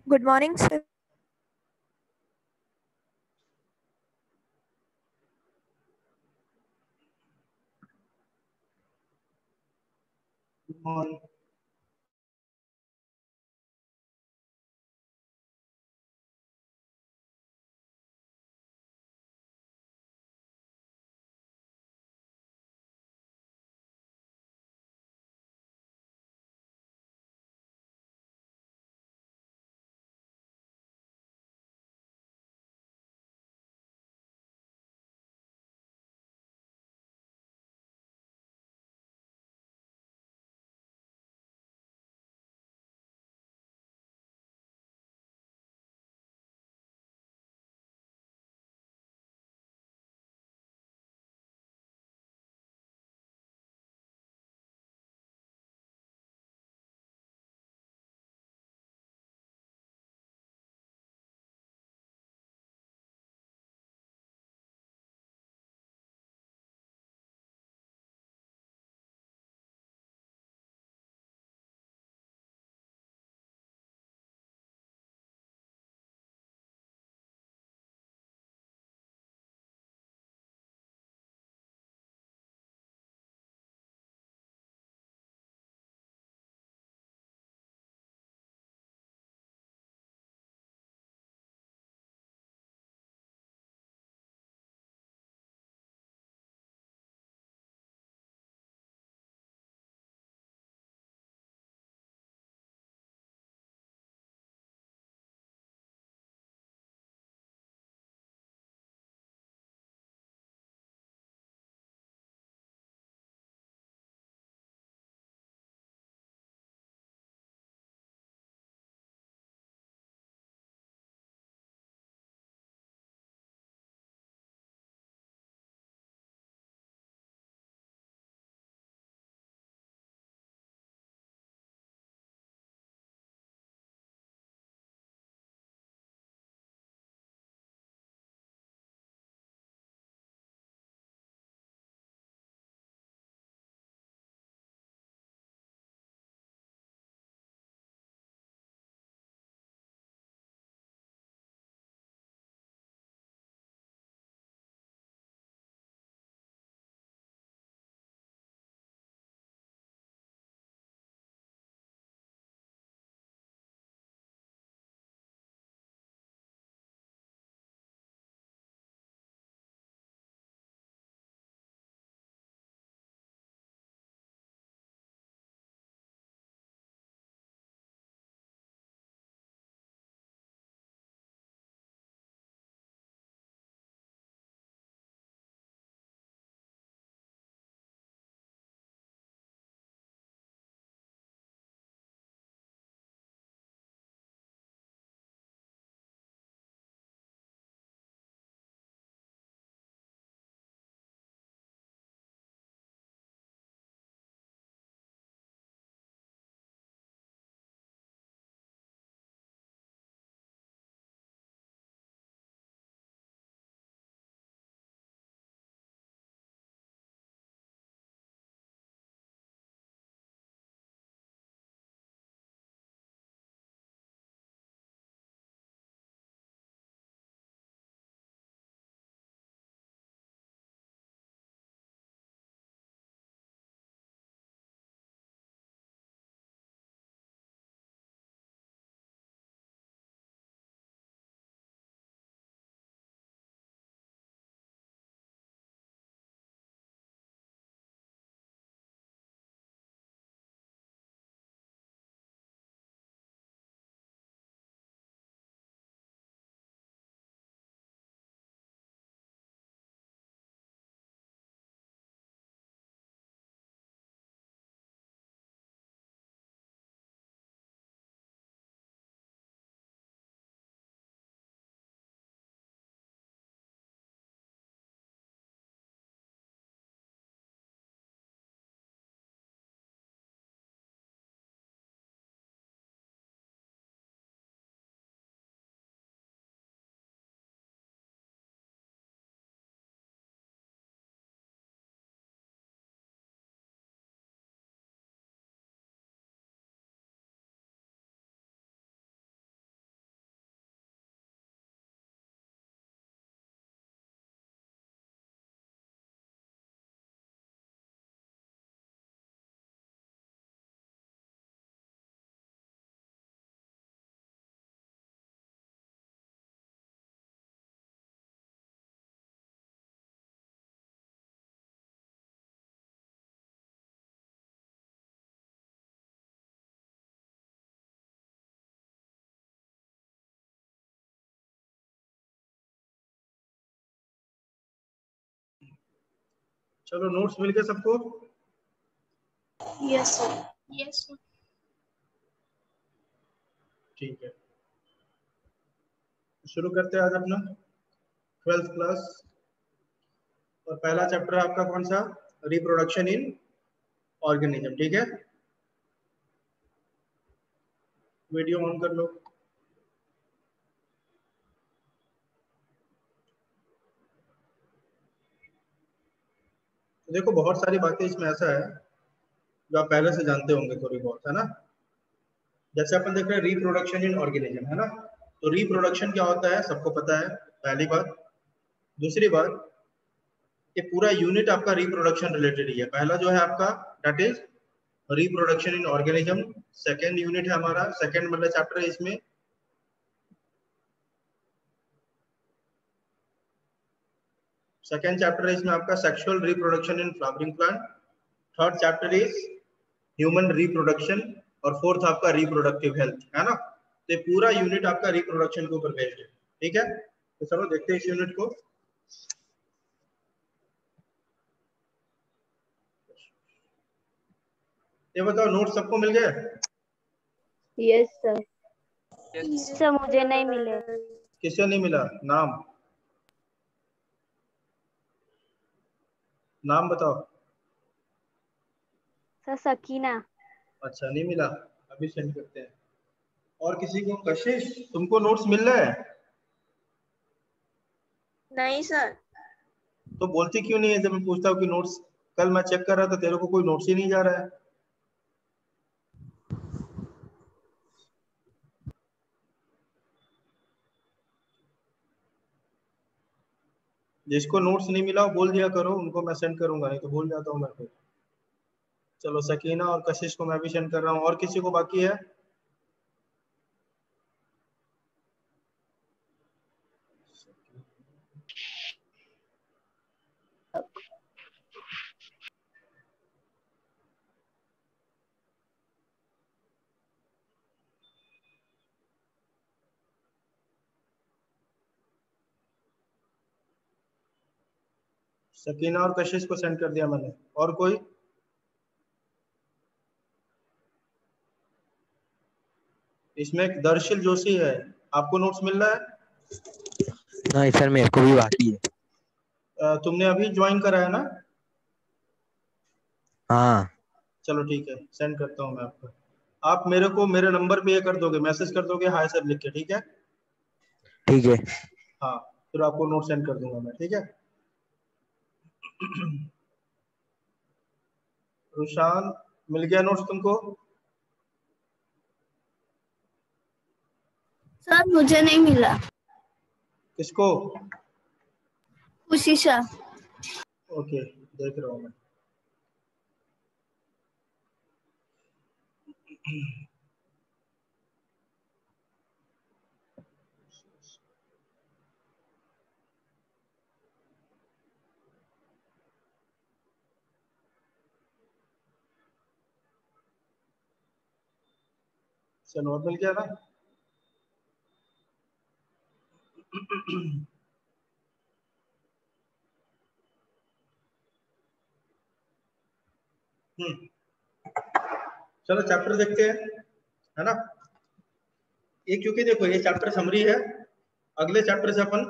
Good morning, sir. Good morning. चलो notes मिल गए सबको? Yes sir. Yes sir. ठीक है, शुरू करते हैं आज अपना 12th क्लास। और पहला चैप्टर है आपका कौन सा? Reproduction in organism. ठीक है, वीडियो ऑन कर लो। तो देखो बहुत सारी बातें इसमें ऐसा है जो आप पहले से जानते होंगे थोड़ी बहुत, है ना। जैसे अपन देख रहे हैं रिप्रोडक्शन इन ऑर्गेनिज्म, है ना। तो रिप्रोडक्शन क्या होता है सबको पता है, पहली बात। दूसरी बात, ये पूरा यूनिट आपका रिप्रोडक्शन रिलेटेड ही है। पहला जो है आपका that is reproduction in organism. Second unit है हमारा, सेकेंड मतलब चैप्टर है इसमें सेकेंड चैप्टर है इसमें आपका sexual reproduction in flowering plant. Third chapter is human reproduction. और फोर्थ आपका रिप्रोडक्टिव हेल्थ, है ना। तो पूरा यूनिट आपका रिप्रोडक्शन के ऊपर बेस्ड है। ठीक है, तो चलो देखते हैं इस यूनिट को। ये बताओ नोट सबको मिल गए? Yes sir. सर मुझे नहीं मिले। किसे नहीं मिला? नाम नाम बताओ। सर सकीना। अच्छा नहीं मिला, अभी सेंड करते हैं। और किसी को? कशिश तुमको नोट्स मिल रहे हैं? नहीं सर। तो बोलती क्यों नहीं है जब मैं पूछता हूँ कि नोट्स? कल मैं चेक कर रहा था, तेरे को कोई नोट्स ही नहीं जा रहा है। जिसको नोट्स नहीं मिला वो बोल दिया करो, उनको मैं सेंड करूंगा, नहीं तो भूल जाता हूँ मैं फिर। चलो सकीना और कशिश को मैं भी सेंड कर रहा हूँ। और किसी को बाकी है? सकीना और कशिश को सेंड कर दिया मैंने। और कोई? इसमें एक दर्शिल जोशी है, आपको नोट्स मिल रहा है? नहीं सर, मेरे को भी बाकी है। तुमने अभी ज्वाइन करा है ना? हाँ। चलो ठीक है, सेंड करता हूँ मैं आपको। आप मेरे को मेरे नंबर पे ये कर दोगे, मैसेज कर दोगे हाय सर लिख के, ठीक है? ठीक है। हाँ, फिर आपको नोट सेंड कर दूंगा मैं, ठीक है। रुशान मिल गया नोट्स तुमको? सर मुझे नहीं मिला। किसको? खुशीशा। ओके, देख रहा हूँ मैं। चलो नोट मिल गया ना? चलो चैप्टर देखते हैं, है ना। ये क्योंकि देखो ये चैप्टर समरी है, अगले चैप्टर से अपन,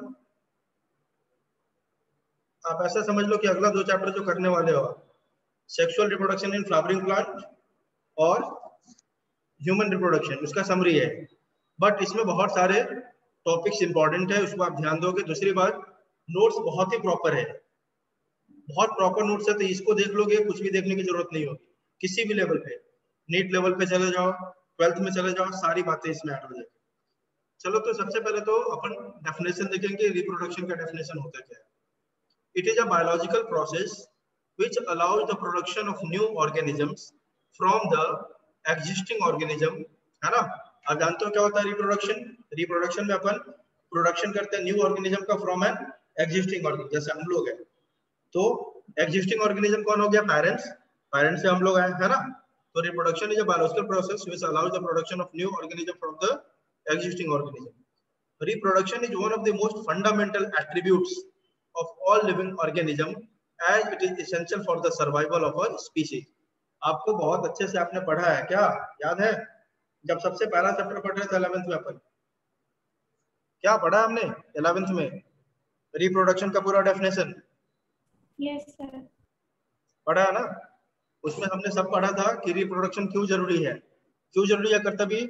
आप ऐसा समझ लो कि अगला दो चैप्टर जो करने वाले हो, sexual reproduction in flowering plant और ह्यूमन रिप्रोडक्शन, उसका समरी है। बट इसमें बहुत सारे टॉपिक्स इंपॉर्टेंट है, उसको आप ध्यान दोगे। दूसरी बात, नोट्स बहुत ही प्रॉपर है, बहुत प्रॉपर नोट्स है, तो इसको देख लोगे कुछ भी देखने की जरूरत नहीं होगी। किसी भी लेवल पे, नीट लेवल पे चले जाओ, 12th में चले जाओ, सारी बातें इसमें ऐड हो जाएगी। चलो तो सबसे पहले तो अपन डेफिनेशन देखेंगे, रिप्रोडक्शन का डेफिनेशन होता क्या है। It is a biological process which allows the production of new organisms from the existing organism, है ना। आप जानते हो क्या होता है रिप्रोडक्शन? रिप्रोडक्शन में अपन प्रोडक्शन करते हैं न्यू ऑर्गेनिज्म का फ्रॉम एन एग्जिस्टिंग ऑर्गेनिज्म, जैसे हम लोग हैं। तो एग्जिस्टिंग ऑर्गेनिज्म कौन हो गया? पेरेंट्स। पेरेंट्स से हम लोग आए, है ना। तो reproduction is a biological process which allows the production of new organism from the existing organism. Reproduction is one of the most fundamental attributes of all living organism as it is essential for the survival of a species. आपको बहुत अच्छे से आपने पढ़ा है क्या, याद है जब सबसे पहला चैप्टर पढ़ रहे थे 11th में अपन, क्या पढ़ा हमने 11th में? रिप्रोडक्शन का पूरा डेफिनेशन यस सर पढ़ा है ना? उसमें हमने सब पढ़ा था कि रिप्रोडक्शन क्यों जरूरी है, क्यों जरूरी है कर्तव्य?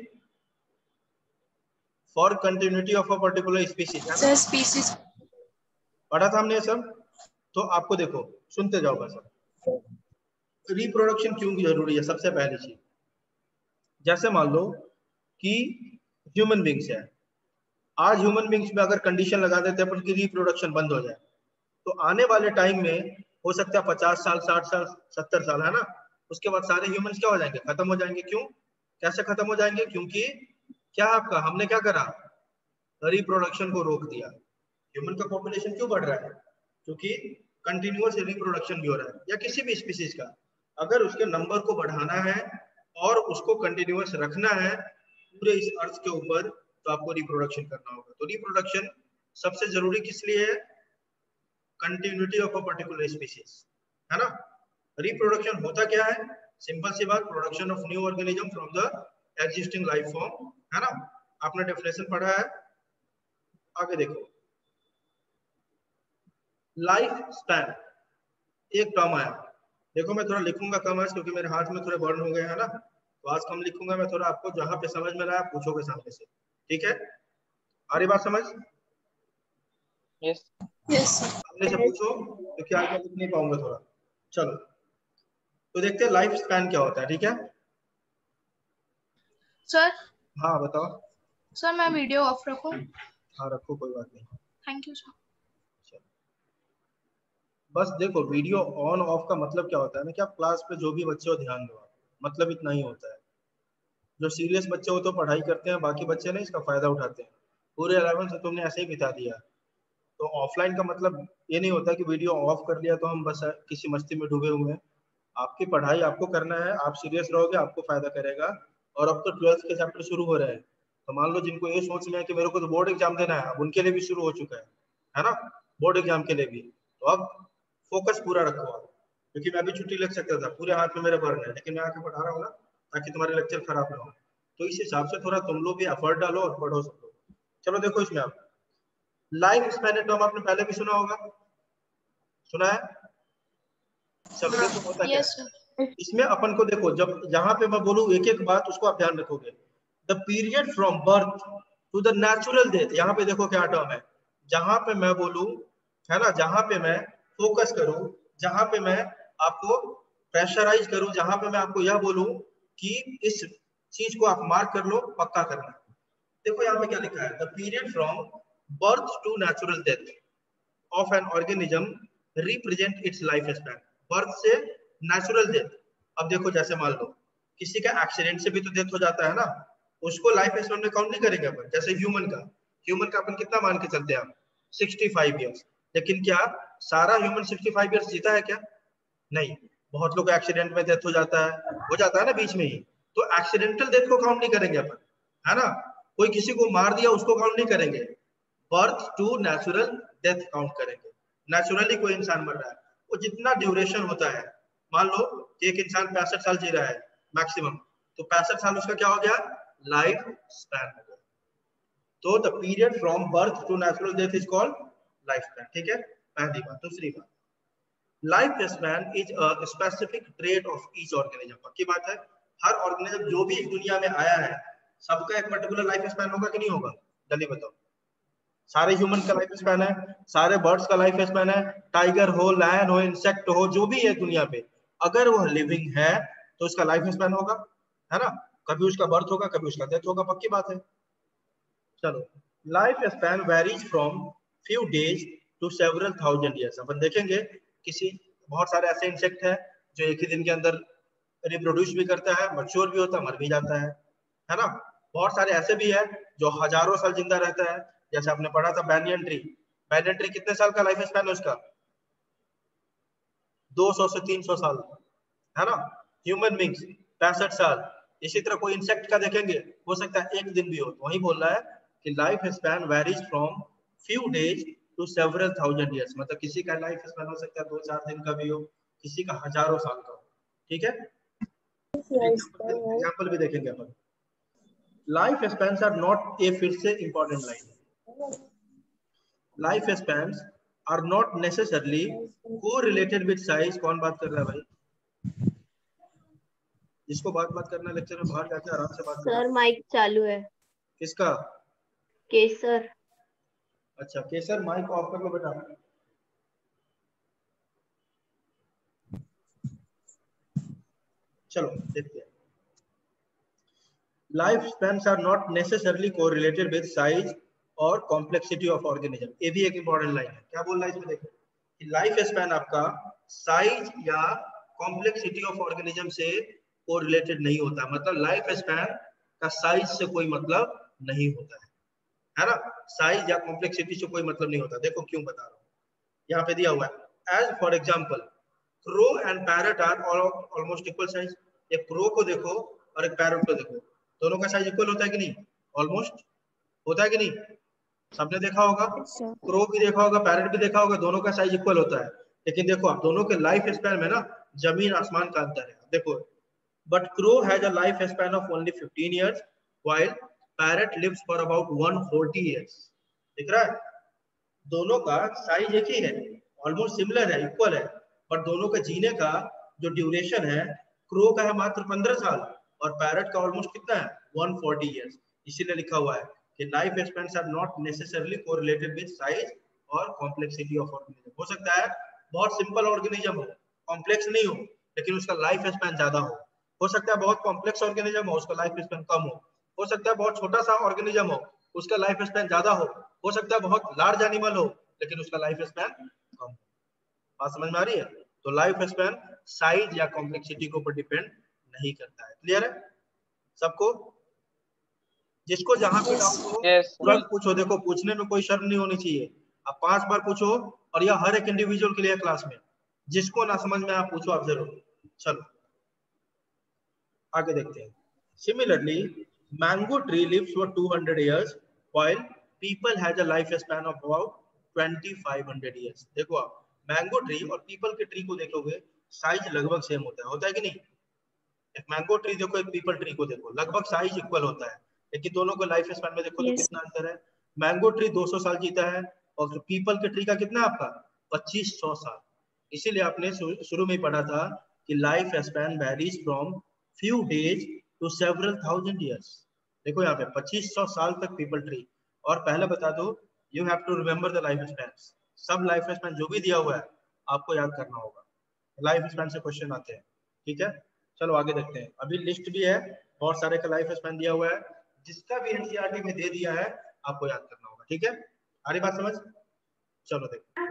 For continuity of a particular species, sir species पढ़ा था हमने ये सब। तो आपको देखो, सुनते जाओ बस। रिप्रोडक्शन क्यों जरूरी है? सबसे पहली चीज, जैसे मान लो कि ह्यूमन बींग्स है, आज ह्यूमन बींग्स में अगर कंडीशन लगा देते अपन की रिप्रोडक्शन बंद हो जाए, तो आने वाले टाइम में हो सकता है 50 साल, 60 साल, 70 साल, है ना, उसके बाद सारे ह्यूमंस क्या हो जाएंगे? खत्म हो जाएंगे। क्यों, कैसे खत्म हो जाएंगे? क्योंकि क्या आपका हमने क्या करा? रिप्रोडक्शन को रोक दिया। ह्यूमन का पॉपुलेशन क्यों बढ़ रहा है? क्योंकि कंटिन्यूअस रिप्रोडक्शन भी हो रहा है, या किसी भी स्पीसीज का अगर उसके नंबर को बढ़ाना है और उसको कंटिन्यूअस रखना है पूरे इस अर्थ के ऊपर, तो आपको रिप्रोडक्शन करना होगा। तो रिप्रोडक्शन सबसे जरूरी किस लिए है? Continuity of a particular species, है ना। रिप्रोडक्शन होता क्या है? सिंपल सी बात, production of new organism from the existing life form, है ना। आपने डेफिनेशन पढ़ा है, आगे देखो। लाइफ स्पैन एक टर्म आया, देखो मैं थोड़ा लिखूंगा कम आज क्योंकि मेरे हाथ में थोड़े बर्न हो गए हैं ना, तो आज कम लिखूंगा मैं, थोड़ा आपको जहां पे समझ में रहा है पूछोगे सामने से, ठीक है? आ रही बात समझ? यस यस सामने से पूछो क्योंकि आज मैं लिख नहीं पाऊंगा थोड़ा। चलो तो देखते हैं लाइफ स्पैन क्या होता है, ठीक है सर। हाँ बताओ सर मैं वीडियो ऑफ रखूं? हाँ रखो, कोई बात नहीं। Thank you sir. बस देखो, वीडियो ऑन ऑफ का मतलब क्या होता है ना कि आप क्लास पे जो भी बच्चे हो ध्यान दो, मतलब इतना ही होता है। जो सीरियस बच्चे हो तो पढ़ाई करते हैं, बाकी बच्चे नहीं इसका फायदा उठाते हैं। पूरे 11 से तुमने ऐसे ही बिता दिया। तो ऑफलाइन का मतलब ये नहीं होता कि वीडियो ऑफ कर लिया तो हम बस किसी मस्ती में डूबे हुए हैं। आपकी पढ़ाई आपको करना है, आप सीरियस रहोगे आपको फायदा करेगा। और अब तो 12th के चैप्टर शुरू हो रहे हैं, तो मान लो जिनको ये सोच में है कि मेरे को तो बोर्ड एग्जाम देना है, अब उनके लिए भी शुरू हो चुका है ना, बोर्ड एग्जाम के लिए भी। तो अब फोकस पूरा रखो आप, क्योंकि मैं भी छुट्टी लग सकता था, पूरे हाथ में मेरे बर्न है, लेकिन मैं आके पढ़ा रहा हूँ ना ताकि तुम्हारे लेक्चर खराब ना हो। तो इस हिसाब से थोड़ा तुम लोग भी एफर्ट डालो और पढ़ो सब लोग। चलो देखो इसमें आप लाइफ स्पैन टर्म आपने पहले भी सुना होगा, सुना है? चलो देखो होता क्या है इसमें अपन को। देखो जब जहां पे मैं बोलूं एक एक बात उसको आप ध्यान रखोगे। The period from birth to the natural death, यहाँ पे देखो क्या टर्म है। जहां पे मैं बोलूं, है ना, जहां पे मैं फोकस करूं, जहां पे मैं आपको प्रेशराइज करूं, जहां पे मैं आपको यह बोलूं कि इस चीज को आप मार्क कर लो, पक्का करना। देखो यहाँ पे क्या लिखा है, the period from birth to natural death of an organism represent its life span. Birth से नेचुरल डेथ। अब देखो जैसे मान लो किसी का एक्सीडेंट से भी तो डेथ हो जाता है ना, उसको लाइफ स्पैन में काउंट नहीं करेंगे अपन। जैसे ह्यूमन का अपन कितना मान के चलते हैं, 65 ईयर्स। लेकिन क्या सारा ह्यूमन 65 ईयर्स जीता है क्या? नहीं, बहुत लोग एक्सीडेंट में डेथ हो जाता है ना बीच में ही। तो एक्सीडेंटल डेथ को काउंट नहीं करेंगे अपन, है ना। कोई किसी को मार दिया उसको काउंट नहीं करेंगे। Birth to natural death count करेंगे। नेचुरली कोई इंसान मर रहा है, वो जितना ड्यूरेशन होता है, मान लो कि एक इंसान 65 साल जी रहा है मैक्सिमम, तो 65 साल उसका क्या हो गया? लाइफ स्पैन हो गया। तो the period from birth to natural death is called life span, ठीक है, पहली बात। दूसरी बात, life span is a specific trait of each organism. पक्की बात है, हर ऑर्गेनिज्म जो भी इस दुनिया में आया है सबका एक पर्टिकुलर लाइफ स्पैन होगा कि नहीं होगा? जल्दी बताओ। सारे ह्यूमन का लाइफ स्पैन है, सारे बर्ड्स का लाइफ स्पैन है, टाइगर हो, लायन हो, इंसेक्ट हो, जो भी है दुनिया पे, अगर वह लिविंग है तो उसका लाइफ स्पैन होगा, है ना। कभी उसका बर्थ होगा, कभी उसका डेथ होगा, पक्की बात है। चलो, life span varies from few days to several thousand years. अपन देखेंगे किसी बहुत सारे ऐसे इंसेक्ट है जो एक ही दिन के अंदर रिप्रोड्यूस भी करता है, मैच्योर भी होता है, मर भी जाता है ना। बहुत सारे ऐसे भी है जो हजारों साल जिंदा रहता है, जैसे आपने पढ़ा था बैनियन ट्री। बैनियन ट्री कितने साल का लाइफ स्पैन है उसका? 200 से 300 साल, है ना। ह्यूमन बींग्स 65 साल। इसी तरह कोई इंसेक्ट का देखेंगे, हो सकता है एक दिन भी हो। तो वही बोल रहा है कि life span varies from few days to several thousand years, मतलब किसी का लाइफ स्पैन हो सकता है 2-4 दिन का भी हो, किसी का हजारों साल का हो। ठीक है, एग्जांपल भी देखेंगे अपन। लाइफ स्पैन्स आर नॉट, ये फिर से important line, life spans are not necessarily correlated with size. कौन बात कर रहा है भाई? जिसको बात करना है लेक्चर में बाहर जाके आराम से बात करो। सर माइक चालू है। किसका? केसर। अच्छा केसर, माइक ऑफ कर लो बेटा। चलो देखते हैं। Life spans are not necessarily correlated with size और कॉम्प्लेक्सिटी ऑफ ऑर्गेनिज्म। ये भी एक इंपॉर्टेंट लाइन है। क्या बोल रहा है इसमें? देखो कि लाइफ स्पैन आपका साइज या कॉम्प्लेक्सिटी ऑफ ऑर्गेनिज्म से कोरिलेटेड नहीं होता, मतलब लाइफ स्पैन का साइज से कोई मतलब नहीं होता है ना, साइज या कॉम्प्लेक्सिटी से कोई मतलब नहीं होता। देखो क्यों बता रहा हूँ, यहाँ पे दिया हुआ है। As for example crow and parrot are almost equal size. एक क्रो को देखो और एक पैरट को देखो, दोनों का साइज इक्वल होता है कि नहीं? ऑलमोस्ट होता है कि नहीं? सबने देखा होगा, क्रो भी देखा होगा, पैरट भी देखा होगा, दोनों का साइज इक्वल होता है। लेकिन देखो आप दोनों के लाइफ स्पैन में ना जमीन आसमान का अंतर है। देखो, but crow has a life span of only 15 years while parrot lives for about 140 years। दिख रहा है? दोनों का साइज एक ही है, ऑलमोस्ट सिमिलर है, इक्वल है, पर दोनों का जीने का जो ड्यूरेशन है, क्रो का है मात्र 15 साल और पैरट का ऑलमोस्ट कितना है? 140 years। इसीलिए लिखा हुआ है कि life spans are not necessarily correlated with size और कॉम्प्लेक्सिटी ऑफ ऑर्गेनिज्म। हो सकता है बहुत सिंपल ऑर्गेनिज्म हो, कॉम्प्लेक्स नहीं हो, लेकिन उसका लाइफ स्पैन ज्यादा हो सकता है बहुत कॉम्प्लेक्स ऑर्गेनिज्म हो, उसका लाइफ स्पैन कम हो सकता है बहुत छोटा सा ऑर्गेनिज्म हो, उसका लाइफ स्पैन ज्यादा हो सकता है बहुत लार्ज एनिमल हो, लेकिन उसका लाइफ स्पैन कम हो। बात समझ में आ रही है? तो लाइफ स्पैन साइज या कॉम्प्लेक्सिटी के ऊपर डिपेंड नहीं करता है। क्लियर है सबको? जिसको जहां पे डाउट हो तुरंत पूछो, देखो पूछने में कोई शर्म नहीं होनी चाहिए। आप 5 बार पूछो और यह हर एक इंडिविजुअल के लिए क्लास में, जिसको ना समझ में आप पूछो आप जरूर। चलो आगे देखते हैं। Similarly mango tree lives for 200 years while people has a life span of about 2500 years। देखो आप मैंगो ट्री और पीपल के ट्री को देखोगे, साइज लगभग सेम होता है कि नहीं? एक मैंगो ट्री देखो, एक पीपल ट्री को देखो, लगभग साइज इक्वल होता है, लेकिन दोनों को लाइफ स्पैन में देखो तो कितना अंतर है। मैंगो ट्री 200 साल जीता है और पीपल के ट्री का कितना आपका 2500 साल। इसीलिए आपने शुरू में पढ़ा था कि life span varies from few days to several thousand years। देखो यहाँ पे 2500 साल तक पीपल ट्री, और पहले बता दो you have to remember the life span. सब लाइफ स्पैन जो भी दिया हुआ है आपको याद करना होगा, लाइफ स्पैन से क्वेश्चन आते हैं। ठीक है, चलो आगे देखते हैं। अभी लिस्ट भी है, बहुत सारे का लाइफ स्पैन दिया हुआ है, जिसका भी एनसीईआरटी में दे दिया है आपको याद करना होगा। ठीक है, आ रही बात समझ? चलो देखो,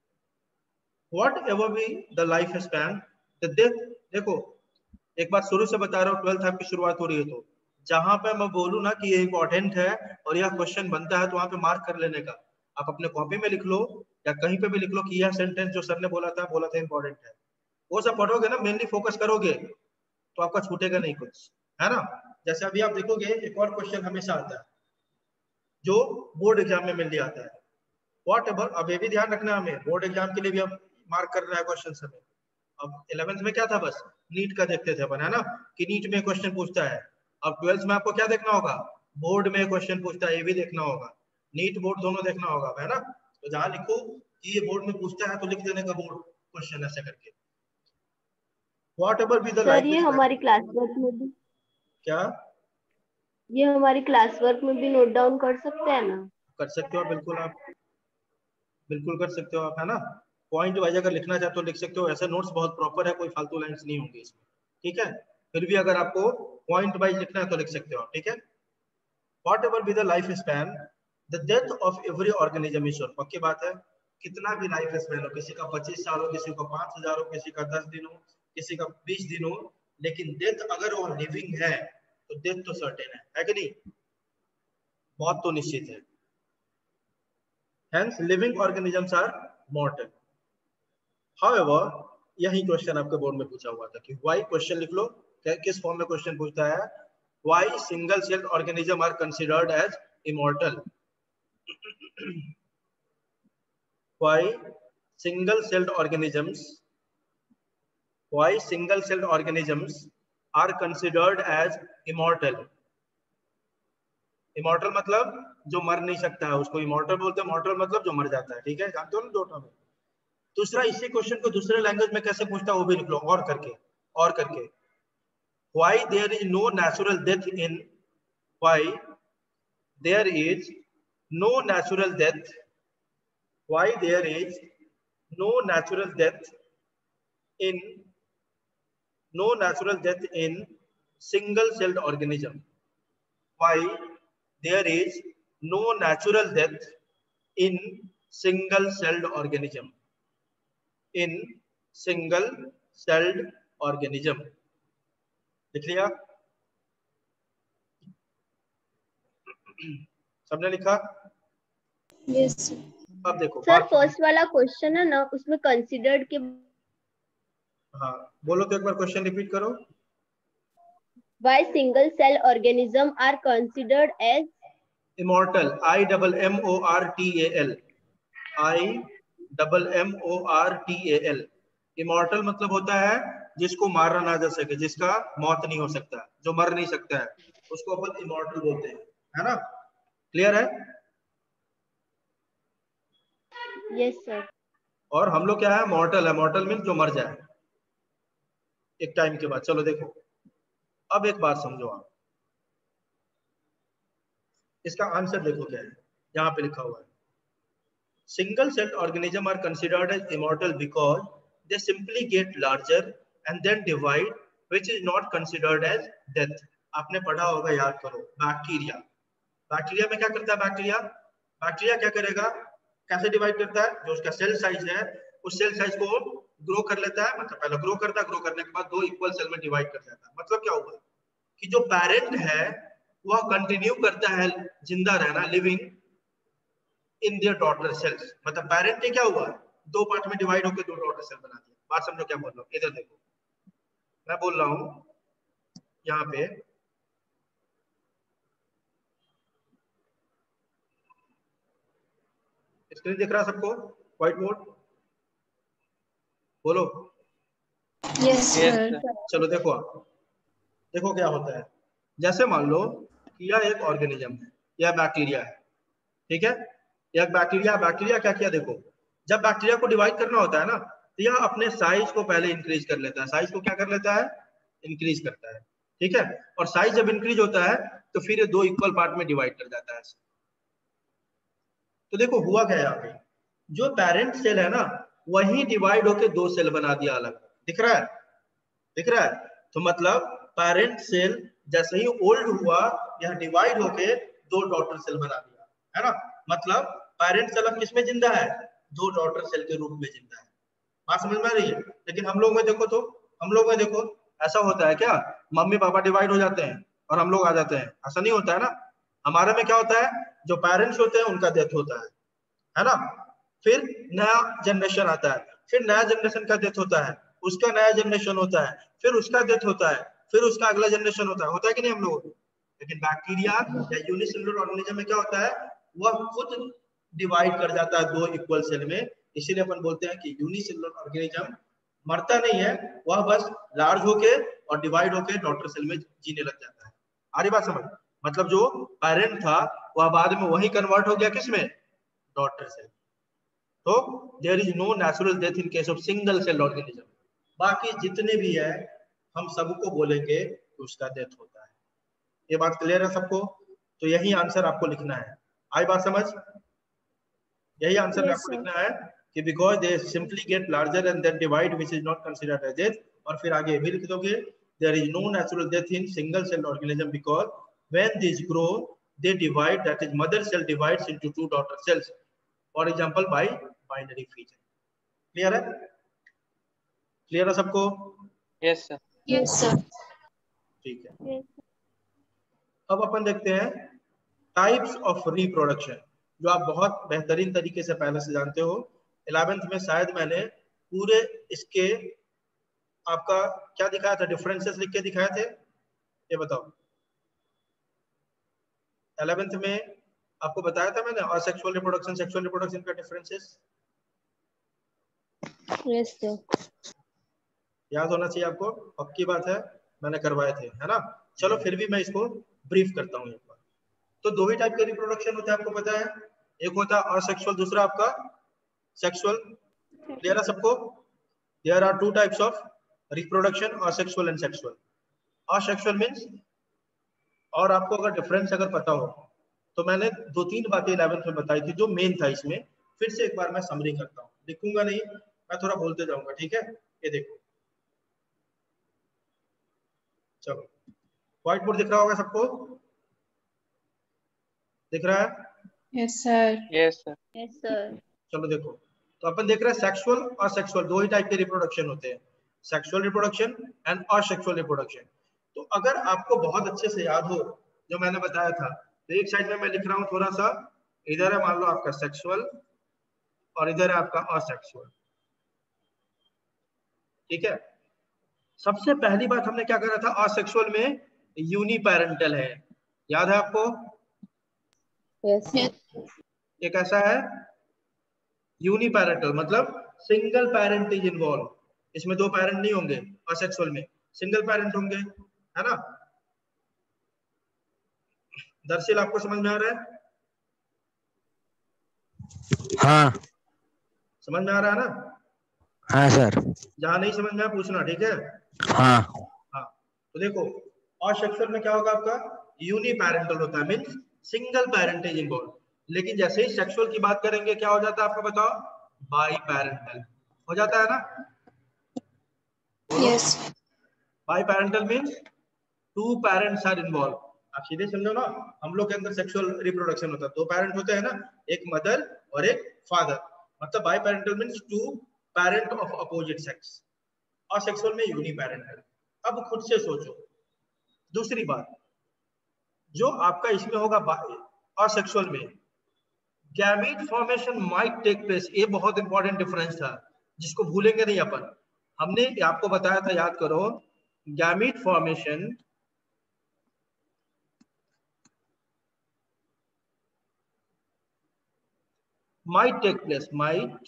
whatever be the life span the death. देखो एक बात शुरू से बता रहा हूँ, 12th आपकी शुरुआत हो रही है, तो जहां पे मैं बोलूँ ना कि ये इंपॉर्टेंट है और यह क्वेश्चन बनता है, तो वहां पे मार्क कर लेने का। आप अपने कॉपी में लिख लो या कहीं पे भी लिख लो कि यह सेंटेंस जो सर ने बोला था इंपॉर्टेंट है। वो सब पढ़ोगे ना, मेनली फोकस करोगे तो आपका छूटेगा नहीं कुछ, है ना? जैसे अभी आप देखोगे एक और क्वेश्चन हमेशा आता है जो बोर्ड एग्जाम में मेनली आता है, वॉट एवर। अब ये भी ध्यान रखना, हमें बोर्ड एग्जाम के लिए भी अब मार्क कर रहा है क्वेश्चन हमें। अब 11th में क्या था, बस नीट का देखते थे अपन, है ना, कि नीट में क्वेश्चन पूछता है। अब 12th में आपको क्या देखना होगा, बोर्ड में क्वेश्चन पूछता है, ये भी देखना होगा, नीट बोर्ड दोनों देखना होगा, है ना? तो जहां लिखो कि ये बोर्ड में पूछता है तो लिख देने का बोर्ड क्वेश्चन ऐसे करके। Whatever be the सर ये life हमारी क्लास वर्क में भी, क्या ये हमारी क्लास वर्क में भी नोट डाउन कर सकते हैं ना? कर सकते हो बिल्कुल, आप बिल्कुल कर सकते हो आप, है ना? पॉइंट वाइज अगर लिखना चाहते हो लिख सकते हो, ऐसे नोट्स बहुत प्रॉपर है, कोई फालतू लाइंस नहीं होंगी इसमें। ठीक है, फिर भी अगर आपको पॉइंट वाइज लिखना है तो लिख सकते हो आप। ठीक है, whatever be the life span the death of every organism is sure. पक्की बात है, कितना भी लाइफ स्पैन हो, किसी का 25 साल हो, किसी का 5000 हो, किसी का 10 दिन हो, किसी का 20 दिन हो, लेकिन डेथ अगर वो लिविंग है तो डेथ तो सर्टेन है कि नहीं? बहुत तो निश्चित है। Hence living organisms are mortal. However, यही क्वेश्चन आपके बोर्ड में पूछा हुआ था कि why, क्वेश्चन लिख लो किस फॉर्म में क्वेश्चन पूछता है, why single celled organism are considered as immortal। why single celled organisms are considered as immortal. Immortal मतलब जो मर नहीं सकता है, उसको इमॉर्टल बोलते हैं। मॉर्टल मतलब जो मर जाता है, ठीक है, जानते हो ना दोनों में। दूसरा, इसी क्वेश्चन को दूसरे लैंग्वेज में कैसे पूछता है वो भी लिख लो, और करके। Why there is no natural death in why there is no natural death why there is no natural death in single celled organism. Why there is no natural death in single celled organism. In single celled organism. लिख लिया? सबने लिखा? Yes अब देखो sir, first वाला question है ना, उसमें कंसीडर्ड के, हाँ बोलो तो एक बार क्वेश्चन रिपीट करो। Why single cell organism are considered as immortal? IMMORTAL IMMORTAL। Immortal मतलब होता है जिसको मारा ना जा सके, जिसका मौत नहीं हो सकता, जो मर नहीं सकता है, उसको अपन इमॉर्टल बोलते हैं, है ना? क्लियर है? Yes sir. और हम लोग क्या है, मॉर्टल है। मॉर्टल मीन जो मर जाए एक टाइम के बाद। चलो देखो, अब एक बात समझो आप, इसका आंसर देखो क्या है, यहाँ पे लिखा हुआ है, single celled organism are considered as immortal because they simply get larger and then divide, which is not considered as death. आपने पढ़ा होगा, याद करो, बैक्टीरिया में क्या करता है? बैक्टीरिया क्या करेगा, कैसे डिवाइड करता है? जो उसका सेल साइज है, उस सेल साइज को ग्रो कर लेता है, मतलब पहले ग्रो करता है, ग्रो करने के बाद 2 इक्वल सेल में डिवाइड कर देता है। मतलब क्या हुआ कि जो पेरेंट है वह कंटिन्यू करता है जिंदा रहना, living in their daughter cells. मतलब पेरेंट ने क्या हुआ, 2 पार्ट में डिवाइड होकर 2 डॉटर सेल बना दिया। बात समझो क्या बोल रहा हूँ? इधर देखो, मैं बोल रहा हूँ यहाँ पे, स्क्रीन दिख रहा है सबको? व्हाइट बोर्ड बोलो। Yes sir. चलो देखो, आप देखो क्या होता है। जैसे मान लो कि यह एक ऑर्गेनिज्म है, यह बैक्टीरिया है, ठीक है? यह बैक्टीरिया क्या किया, देखो, जब बैक्टीरिया को डिवाइड करना होता है ना, तो यह अपने साइज को पहले इंक्रीज कर लेता है। साइज को क्या कर लेता है? इंक्रीज करता है, ठीक है? और साइज जब इंक्रीज होता है तो फिर ये 2 इक्वल पार्ट में डिवाइड कर जाता है। तो देखो हुआ क्या है यहाँ पे, जो पेरेंट सेल है ना, वही डिवाइड होके 2 सेल बना दिया अलग। दिख रहा है? तो मतलब पेरेंट सेल जैसे ही ओल्ड हुआ, यह डिवाइड होके 2 डॉटर सेल बना दिया, है ना? मतलब पेरेंट सेल अब किसमें जिंदा है? 2 डॉटर सेल के रूप में जिंदा है। बात समझ में आ रही है? लेकिन हम लोग में देखो ऐसा होता है क्या, मम्मी पापा डिवाइड हो जाते हैं और हम लोग आ जाते हैं? ऐसा नहीं होता है ना। हमारे में क्या होता है, जो पेरेंट्स होते हैं उनका डेथ होता है ना? फिर नया जनरेशन आता है, फिर नया जनरेशन का डेथ होता है, उसका नया जनरेशन होता है, फिर उसका डेथ होता है, फिर उसका अगला जनरेशन होता है कि नहीं हम लोगों को? लेकिन बैक्टीरिया या यूनिसेलुलर ऑर्गेनिज्म में क्या होता है, वह खुद डिवाइड कर जाता है 2 इक्वल सेल में। इसीलिए अपन बोलते हैं कि यूनिसेलुलर ऑर्गेनिज्म मरता नहीं है, वह बस लार्ज होके और डिवाइड होके डॉटर सेल में जीने लग जाता है। आ रही बात समझ? मतलब जो पेरेंट था वह बाद में वही कन्वर्ट हो गया किसमें? Daughter cell. तो there is no natural death in case of single cell organism. बाकी जितने भी है हम सबको बोलेंगे कि उसका डेथ होता है। ये बात क्लियर है सबको? तो यही आंसर आपको लिखना है। आई बात समझ? यही आंसर आपको लिखना है कि because they simply get larger and then divide which is not considered as death. और फिर आगे भी लिख दोगे there is no natural death in single cell organism because when this grow they divide, that is mother cell divides into 2 daughter cells, for example by binary fission. Clear है? Clear है सबको? Yes sir. ठीक है। अब अपन देखते हैं types of reproduction, जो आप बहुत बेहतरीन तरीके से पहले से जानते हो। 11th में शायद मैंने पूरे इसके आपका क्या दिखाया था, डिफरेंसेस लिख के दिखाए थे, ये बताओ। 11th में आपको बताया था मैंने, और सेक्सुअल रिप्रोडक्शन का डिफरेंसेस यस सर। याद होना चाहिए आपको, पक्की बात है, मैंने करवाए थे, है ना। चलो फिर भी मैं इसको ब्रीफ करता हूँ एक बार। तो दो ही टाइप के रिप्रोडक्शन होता है, आपको पता है। एक होता है असेक्सुअल, दूसरा आपका सेक्सुअल। क्लियर है सबको? There are two types of reproduction, asexual and sexual. Asexual means, और आपको अगर डिफरेंस अगर पता हो तो मैंने दो तीन बातें 11th में बताई थी जो मेन था इसमें, फिर से एक बार मैं समरी करता हूँ, लिखूंगा नहीं, मैं थोड़ा बोलते जाऊंगा, ठीक है। ये देखो, चलो व्हाइट बोर्ड दिख रहा होगा सबको, दिख रहा है? Yes sir. Yes sir. चलो देखो, तो अपन देख रहे हैं सेक्सुअल और सेक्सुअल दो ही टाइप के रिप्रोडक्शन होते हैं, sexual reproduction and asexual reproduction. तो अगर आपको बहुत अच्छे से याद हो जो मैंने बताया था, तो एक साइड में मैं लिख रहा हूँ थोड़ा सा, इधर है मान लो आपका सेक्सुअल और इधर है आपका असेक्सुअल, ठीक है। सबसे पहली बात हमने क्या करा था, असेक्सुअल में यूनिपेरेंटल है, याद है आपको? यस। ये कैसा है? यूनिपेरेंटल मतलब सिंगल पेरेंट इज इन्वॉल्व, इसमें दो पेरेंट नहीं होंगे, असेक्सुअल में सिंगल पेरेंट होंगे, है ना। दरअसल आपको समझ में आ रहा है? हाँ समझ में आ रहा है ना? हाँ सर। जहां नहीं समझ में आया पूछना, ठीक है। हाँ हाँ, तो देखो असेक्सुअल में क्या होगा आपका, यूनिपेरेंटल होता है, means single parent is involve. लेकिन जैसे ही सेक्सुअल की बात करेंगे क्या हो जाता है आपको बताओ, बाई पेरेंटल हो जाता है ना। Yes. Biparental means two parents are involve. आप सीधे समझो ना, हम लोग के अंदर सेक्सुअल रिप्रोडक्शन होता है, दो पेरेंट होते हैं ना, एक मदर और एक फादर, मतलब biparental means two parent of opposite sex. Asexual में यूनिपेरेंटल। अब खुद से सोचो, दूसरी बात जो आपका इसमें होगा असेक्सुअल में, gamete formation might take place. ये बहुत इंपॉर्टेंट डिफरेंस था जिसको भूलेंगे नहीं अपन। हमने आपको बताया था, याद करो, gamete formation might take place, might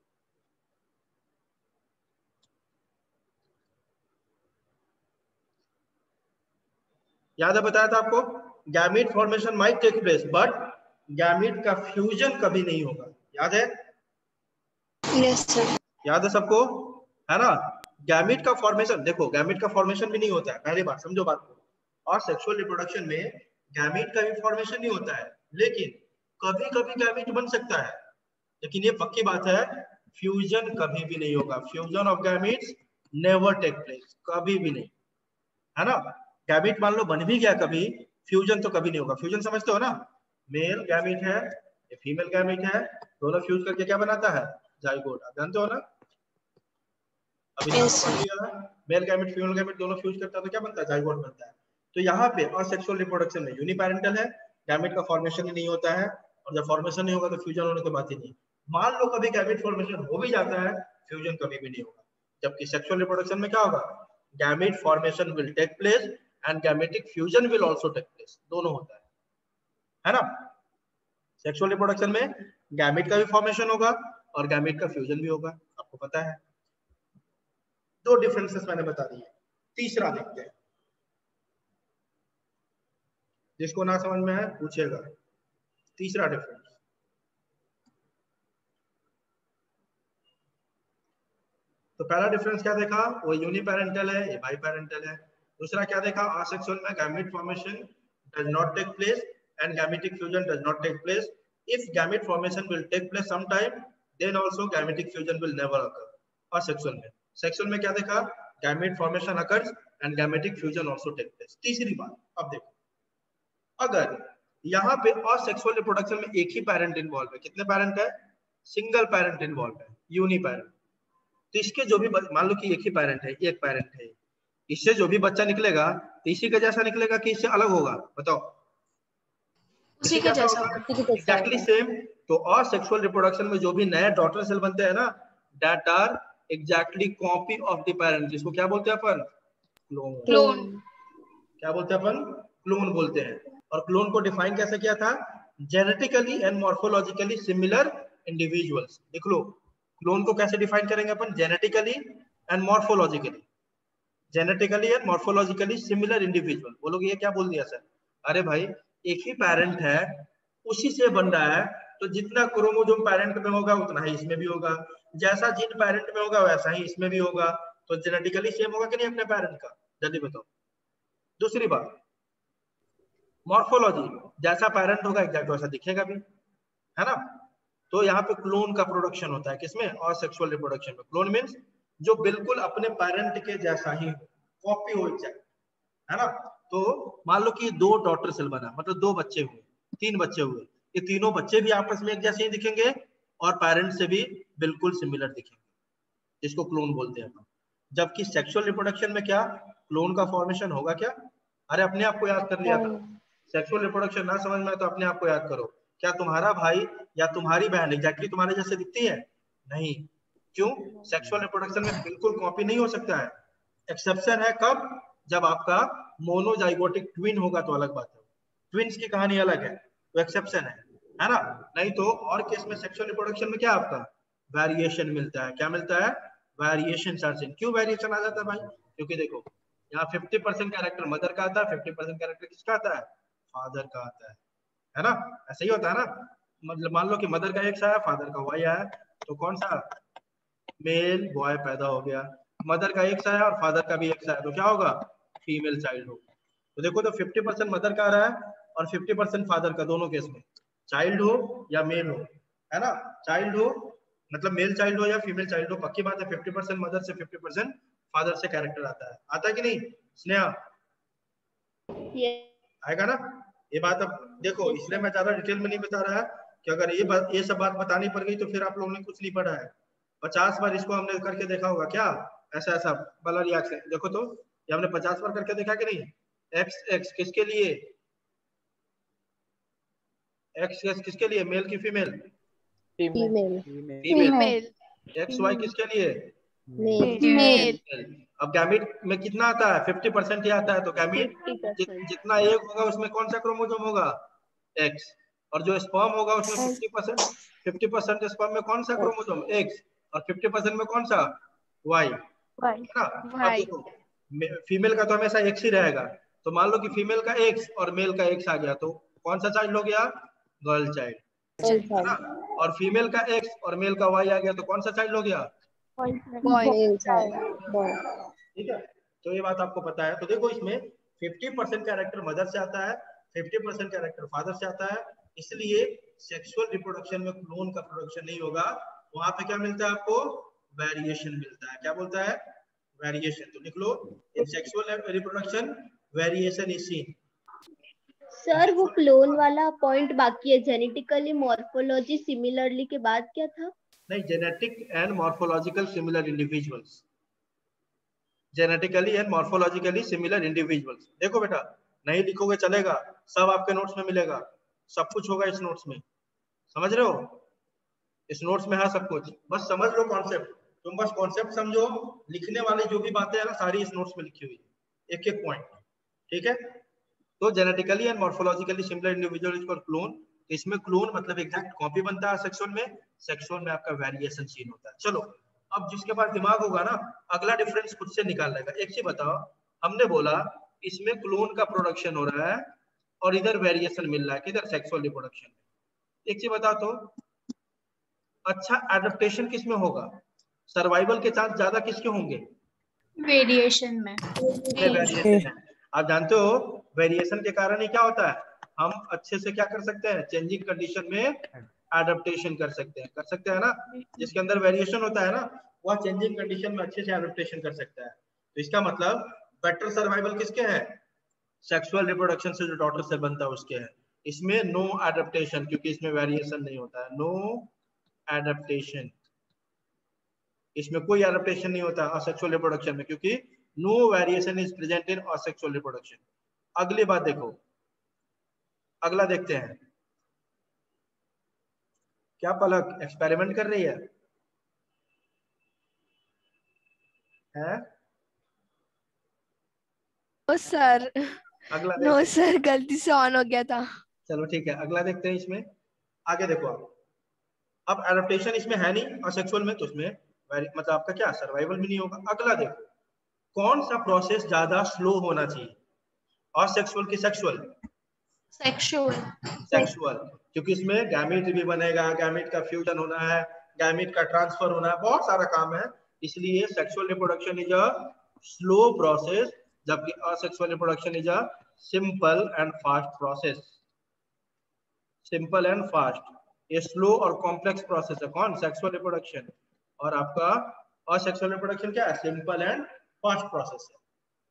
याद है, बताया था आपको, gamete formation might take place but gamete का फ्यूजन कभी नहीं होगा, याद है? Yes sir. याद है सबको, है ना। गैमीट का फॉर्मेशन, देखो गैमीट का फॉर्मेशन भी नहीं होता है, पहली बात समझो बात को। और सेक्सुअल रिप्रोडक्शन में गैमीट का भी फॉर्मेशन नहीं होता है, लेकिन कभी कभी गैमीट बन सकता है, लेकिन ये पक्की बात है फ्यूजन कभी भी नहीं होगा। Fusion of gametes never take place, कभी भी नहीं, है ना। गैमीट मान लो बन भी गया कभी, फ्यूजन तो कभी नहीं होगा। फ्यूजन समझते हो ना, मेल गैमीट है, ये फीमेल गैमीट है, दोनों फ्यूज करके क्या बनाता है, जाइगोट, आप जानते हो ना। अभी मेल गैमीट फीमेल गैमीट दोनों फ्यूज करता है तो क्या बनता है, जाइगोट बनता है। तो यहाँ पे असेक्सुअल रिप्रोडक्शन में यूनिपेरेंटल है, गैमीट का फॉर्मेशन ही नहीं होता है, और जब फॉर्मेशन नहीं होगा तो फ्यूजन होने की बात ही नहीं। मान लो कभी गैमीट फॉर्मेशन हो भी जाता है, फ्यूजन कभी भी नहीं होगा। जबकि सेक्सुअल रिप्रोडक्शन में क्या होगा, gamete formation will take place and gametic fusion will also take place, दोनों होता है ना। सेक्सुअल रिप्रोडक्शन में गैमेट का भी फॉर्मेशन होगा और गैमेट का फ्यूजन भी होगा, आपको पता है। दो डिफरेंसेस मैंने बता दिए, तीसरा देखते हैं, जिसको ना समझ में है पूछेगा। तीसरा डिफरेंस, तो पहला डिफरेंस क्या देखा, वो यूनिपेरेंटल है, ये बाई पेरेंटल है। दूसरा क्या देखा, असेक्सुअल में gamete formation does not take place and gametic fusion does not take place. If gamete formation will take place some time, then also gametic fusion will never occur. Asexual में, sexual में क्या देखा, gamete formation occurs and gametic fusion also take place. तीसरी बात, अब देखो, अगर यहाँ पे असेक्सुअल रिप्रोडक्शन में एक ही पेरेंट इन्वॉल्व है, कितने पेरेंट है, सिंगल पेरेंट इन्वॉल्व है, यूनिपेरेंट, तो इसके जो भी मान लो कि एक ही पेरेंट है, एक पेरेंट है, इससे जो भी बच्चा निकलेगा तो इसी का जैसा निकलेगा कि इससे अलग होगा, बताओ? उसी के जैसा एग्जैक्टली सेम। तो असेक्सुअल रिप्रोडक्शन में जो भी नए डॉटर सेल बनते हैं ना, that are exactly copy of the parent, जिसको क्या बोलते हैं अपन, क्लोन। क्या बोलते हैं अपन, क्लोन बोलते हैं। और क्लोन को डिफाइन कैसे किया था, genetically and morphologically similar individuals. देख लो, क्लोन को कैसे डिफाइन करेंगे अपन? Genetically and morphologically, genetically and morphologically similar individual. बोलोगे ये क्या बोल दिया सर? अरे भाई एक ही पेरेंट है, उसी से बन रहा है, तो जितना क्रोमोसोम पेरेंट में होगा उतना ही इसमें भी होगा, जैसा जीन पेरेंट में होगा वैसा ही इसमें भी होगा, तो जेनेटिकली सेम होगा कि नहीं अपने पेरेंट का? जल्दी बताओ। दूसरी बात, मॉर्फोलॉजी, जैसा पेरेंट होगा एग्जैक्ट वैसा दिखेगा भी, है ना? तो यहाँ पे क्लोन का प्रोडक्शन होता है किसमें? और सेक्सुअल रिप्रोडक्शन में। क्लोन मीन्स जो बिल्कुल अपने पेरेंट के जैसा ही कॉपी हो जाए, है ना? तो मान लो कि 2 डॉटर सेल बना, मतलब 2 बच्चे हुए, 3 बच्चे हुए, ये तीनों बच्चे भी आपस में एक जैसे ही दिखेंगे और पेरेंट से भी बिल्कुल सिमिलर दिखेंगे, जिसको क्लोन बोलते हैं। जबकि सेक्सुअल रिप्रोडक्शन में क्या क्लोन का फॉर्मेशन होगा क्या? अरे अपने आप को याद कर लिया करो। सेक्सुअल रिप्रोडक्शन ना समझ में आए तो अपने आप को याद करो। क्या तुम्हारा भाई या तुम्हारी बहन एग्जैक्टली तुम्हारे जैसे दिखती है? नहीं। क्यों? सेक्सुअल रिप्रोडक्शन में बिल्कुल कॉपी नहीं हो सकता है। एक्सेप्शन है कब? जब आपका मोनोजाइगोटिक ट्विन होगा तो अलग बात है, ट्विन्स की कहानी अलग है, तो एक्सेप्शन है ना? नहीं तो और केस में सेक्सुअल रिप्रोडक्शन में क्या आपका वेरिएशन मिलता है। क्या मिलता है? वेरिएशन। क्यों वेरिएशन आ जाता है भाई? क्योंकि देखो यहाँ 50% कैरेक्टर मदर का आता है, 50% कैरेक्टर किसका आता है? फादर का आता है ना? ऐसा ही होता है ना? मतलब मान लो कि मदर का एक्स आया, फादर का वाई आया, तो कौन सा मेल बॉय पैदा हो गया। मदर का एक्स आया और फादर का भी एक्स आया, तो क्या होगा? फीमेल चाइल्ड हो। तो देखो तो 50% मदर का आ रहा है और 50% फादर का, दोनों केस में चाइल्ड हो या मेल हो, है ना? चाइल्ड हो मतलब मेल चाइल्ड हो या फीमेल चाइल्ड हो, पक्की बात है 50% मदर से 50% फादर से कैरेक्टर आता है कि नहीं स्नेहा? आएगा ना? ये बात अब देखो, इसलिए मैं ज्यादा डिटेल में नहीं बता रहा कि अगर ये सब बात बतानी पड़ गई तो फिर आप लोगों ने कुछ नहीं पढ़ा है। 50 बार इसको हमने करके देखा होगा क्या? ऐसा ऐसा वाला रिएक्शन देखो तो, ये हमने 50 बार करके देखा कि नहीं? एक्स एक्स किसके लिए? एक्स एक्स किसके लिए? मेल की फीमेल? फीमेल। एक्स वाई किसके लिए? मेल। अब गैमीट में कितना आता है? 50% ही आता है, तो गैमीट जितना एक होगा उसमें कौन सा क्रोमोसोम होगा? एक्स। और जो स्पर्म होगा उसमें 50% स्पर्म में कौन सा क्रोमोसोम? एक्स। और 50% में कौन सा? वाई, है ना? अब देखो फीमेल का तो हमेशा एक्स ही रहेगा, तो मान लो कि फीमेल का एक्स और मेल का एक्स आ गया, तो कौन सा चाइल्ड हो गया? गर्ल चाइल्ड, है ना? और फीमेल का एक्स और मेल का वाई आ गया, तो कौन सा चाइल्ड हो गया? ठीक है, तो ये बात आपको पता है। तो देखो इसमें 50% कैरेक्टर मदर से आता है, 50% कैरेक्टर फादर से आता है, इसलिए सेक्सुअल रिप्रोडक्शन में क्लोन का प्रोडक्शन नहीं होगा। वहां पे क्या मिलता है आपको? वेरिएशन मिलता है। क्या बोलता है? वेरिएशन। तो लिख लो, in sexual reproduction variation is seen. Sir वो क्लोन वाला पॉइंट बाकी है, जेनेटिकली मॉर्फोलॉजी सिमिलरली के बाद क्या था? नहीं, genetic and morphological similar individuals, genetically and morphologically similar individuals. देखो बेटा, नहीं लिखोगे चलेगा, सब आपके नोट्स में मिलेगा, सब कुछ होगा इस नोट्स में, समझ रहे हो? इस नोट्स में है सब कुछ, बस समझ लो कॉन्सेप्ट। तुम बस कॉन्सेप्ट समझो, लिखने वाली जो भी बातें है ना सारी इस नोट्स में लिखी हुई है, एक एक पॉइंट, ठीक है? तो genetically and morphologically similar individual is called clone. इसमें क्लोन मतलब एग्जैक्ट कॉपी बनता है सेक्सुअल में, सेक्सुअल में आपका वेरिएशन सीन होता है। चलो अब जिसके पास दिमाग होगा ना, अगला डिफरेंस खुद से निकाल लेगा। एक चीज बताओ, हमने बोला इसमें क्लोन का प्रोडक्शन हो रहा है और इधर वेरिएशन मिल रहा है, किधर? Sexual reproduction. एक चीज बताओ तो, अच्छा एडेप्टेशन किसमें होगा? सर्वाइवल के चांस ज्यादा किसके होंगे? वेरिएशन में। वेरिएशन है। आप जानते हो वेरिएशन के कारण ही क्या होता है, हम अच्छे से क्या कर सकते हैं? चेंजिंग कंडीशन में एडेप्टेशन कर सकते हैं ना? जिसके अंदर वेरिएशन होता है ना, वह चेंजिंग कंडीशन में अच्छे से एडेप्टेशन कर सकता है। तो इसका मतलब बेटर सर्वाइवल किसके है? सेक्सुअल रिप्रोडक्शन से जो डॉटर सेल बनता है उसके है। इसमें नो एडेप्टेशन, क्योंकि इसमें वेरिएशन नहीं होता है, नो एडेप्टेशन, इसमें कोई एडेप्टेशन नहीं होता असेक्सुअल रिप्रोडक्शन में, क्योंकि no variation is present in asexual reproduction. अगली बात देखो, अगला देखते हैं। क्या पलक एक्सपेरिमेंट कर रही है? हैं? नो सर, अगला नो देखते हैं। सर, गलती से ऑन हो गया था। चलो ठीक है, अगला देखते हैं। इसमें आगे देखो आप, अब एडेप्टेशन इसमें है नहीं असेक्सुअल में, तो उसमें मतलब आपका क्या सर्वाइवल भी नहीं होगा। अगला देखो, कौन सा प्रोसेस ज्यादा स्लो होना चाहिए, असेक्सुअल की सेक्सुअल? सेक्सुअल। सेक्सुअल, क्योंकि इसमें गैमेट भी बनेगा, गैमेट का फ्यूजन होना है, गैमेट का ट्रांसफर होना है, बहुत सारा काम है, इसलिए sexual reproduction is a slow process, जबकि asexual reproduction is a simple and fast process. Simple and fast, ये स्लो और कॉम्प्लेक्स प्रोसेस है कौन, सेक्सुअल रिप्रोडक्शन, और आपका असेक्सुअल रिप्रोडक्शन क्या है, सिंपल एंड फास्ट प्रोसेस है।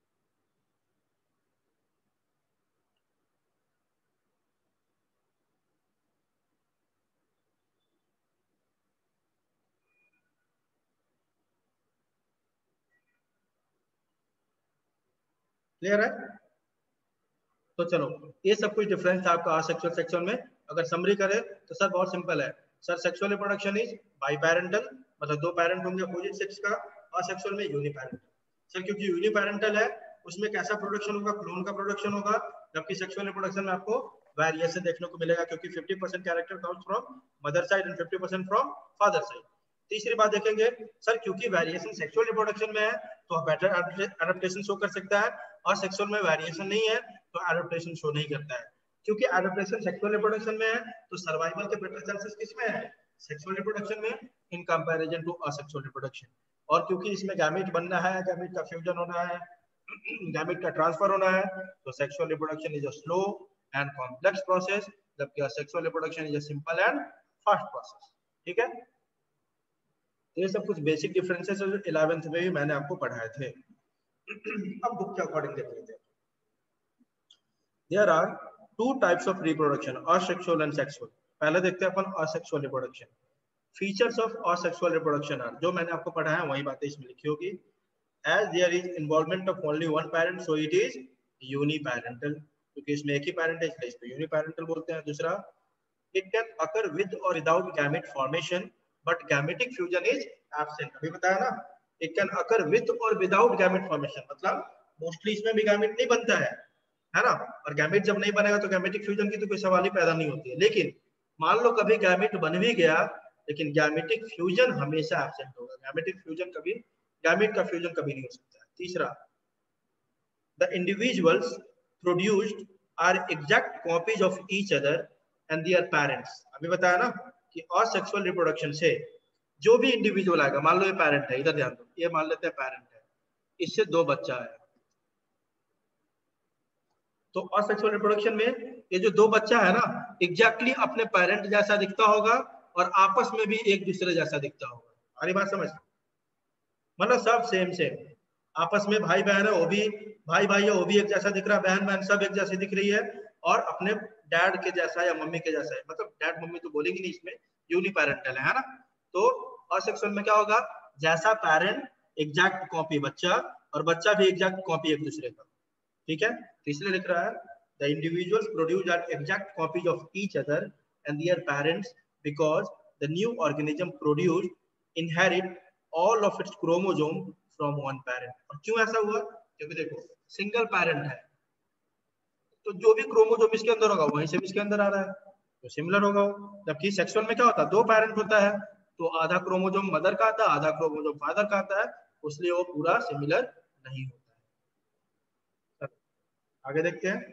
क्लियर है? तो चलो, ये सब कुछ डिफरेंस था आपका असेक्सुअल सेक्सुअल में। अगर समरी करें तो सर बहुत सिंपल है sir, sexual reproduction is biparental, मतलब दो पैरेंट होंगे अपोजिट सेक्स का। असेक्सुअल में यूनिपैरेंटल। सर क्योंकि यूनिपैरेंटल है उसमें कैसा प्रोडक्शन होगा, क्लोन का प्रोडक्शन होगा, जबकि सेक्सुअल रिप्रोडक्शन में आपको वेरिएशन देखने को मिलेगा, क्योंकि 50% character comes from mother side and 50% from father side. तीसरी बात देखेंगे सर, क्योंकि वेरिएशन सेक्सुअल रिप्रोडक्शन में है तो बेटर एडेप्टेशन शो कर सकता है, और सेक्सुअल में वेरिएशन नहीं है तो एडेप्टेशन शो नहीं करता है। क्योंकि एडेप्टेशन सेक्सुअल रिप्रोडक्शन में है तो सर्वाइवल के बेटर चांसेस किसमें है, सेक्सुअल रिप्रोडक्शन में, in comparison to asexual reproduction. और क्योंकि इसमें गैमेट बनना है, गैमेट का फ्यूजन होना है, गैमेट का ट्रांसफर होना है, तो sexual reproduction is a slow and complex process, जबकि asexual reproduction is a simple and fast process. ठीक है, ये सब कुछ बेसिक डिफरेंसेस 11th में भी मैंने आपको पढ़ाए थे। अब बुक के अकॉर्डिंग देख लेते हैं। There are two types of reproduction, asexual and sexual. पहले देखते हैं अपन asexual reproduction. Features of asexual reproduction are, जो मैंने आपको पढ़ाया वही बातें इसमें लिखी होगी। As there is involvement of only one parent, so it is uniparental. क्योंकि इसमें एक ही parent है इसलिए इसको uniparental बोलते हैं। दूसरा, it can occur with or without gamete formation, but gametic fusion is absent. अभी बताया ना, it can occur with or without gamete formation, मतलब मोस्टली इसमें भी गैमेट नहीं बनता है ना, और गैमेट जब नहीं बनेगा तो गैमेटिक फ्यूजन की तो कोई सवाल ही पैदा नहीं होती है। लेकिन मान लो कभी गैमेट बन भी गया, लेकिन गैमेटिक फ्यूजन हमेशा एब्सेंट होगा, गैमेटिक फ्यूजन कभी, गैमेट का फ्यूजन कभी नहीं हो सकता। तीसरा, the individuals produced are exact copies of each other and their parents. अभी बताया ना कि असेक्सुअल रिप्रोडक्शन से जो भी इंडिविजुअल आएगा, मान लो ये पेरेंट है, इधर ध्यान दो, ये मान लेते हैं पेरेंट है, इससे दो बच्चा है, तो असेक्सुअल रिप्रोडक्शन में ये जो दो बच्चा है ना, एग्जैक्टली अपने पेरेंट जैसा दिखता होगा और आपस में भी एक दूसरे जैसा दिखता होगा। हमारी बात समझ, मतलब सब सेम सेम, आपस में भाई बहन है वो भी भाई भाई है वो भी एक जैसा दिख रहा है, बहन बहन सब एक जैसी दिख रही है, और अपने डैड के जैसा या मम्मी के जैसा है, मतलब डैड मम्मी तो बोलेगी नहीं, इसमें यूनिपेरेंटल है ना। तो असेक्सुअल में क्या होगा, जैसा पेरेंट एग्जैक्ट कॉपी बच्चा, और बच्चा भी एग्जैक्ट कॉपी एक दूसरे का। ठीक है, तो इसलिए लिख रहा है the individuals produce are exact copies of each other and their parents because the new organism produced inherit all of its chromosome from one parent. और क्यों ऐसा हुआ, क्योंकि देखो सिंगल पेरेंट है तो जो भी क्रोमोसोम इसके अंदर होगा वहीं से भी इसके अंदर आ रहा है, तो सिमिलर होगा। जबकि सेक्सुअल में क्या होता है, दो पेरेंट होता है तो आधा क्रोमोसोम मदर का आता है, आधा क्रोमोसोम फादर का आता है, इसलिए वो पूरा सिमिलर नहीं होता है। आगे देखते हैं।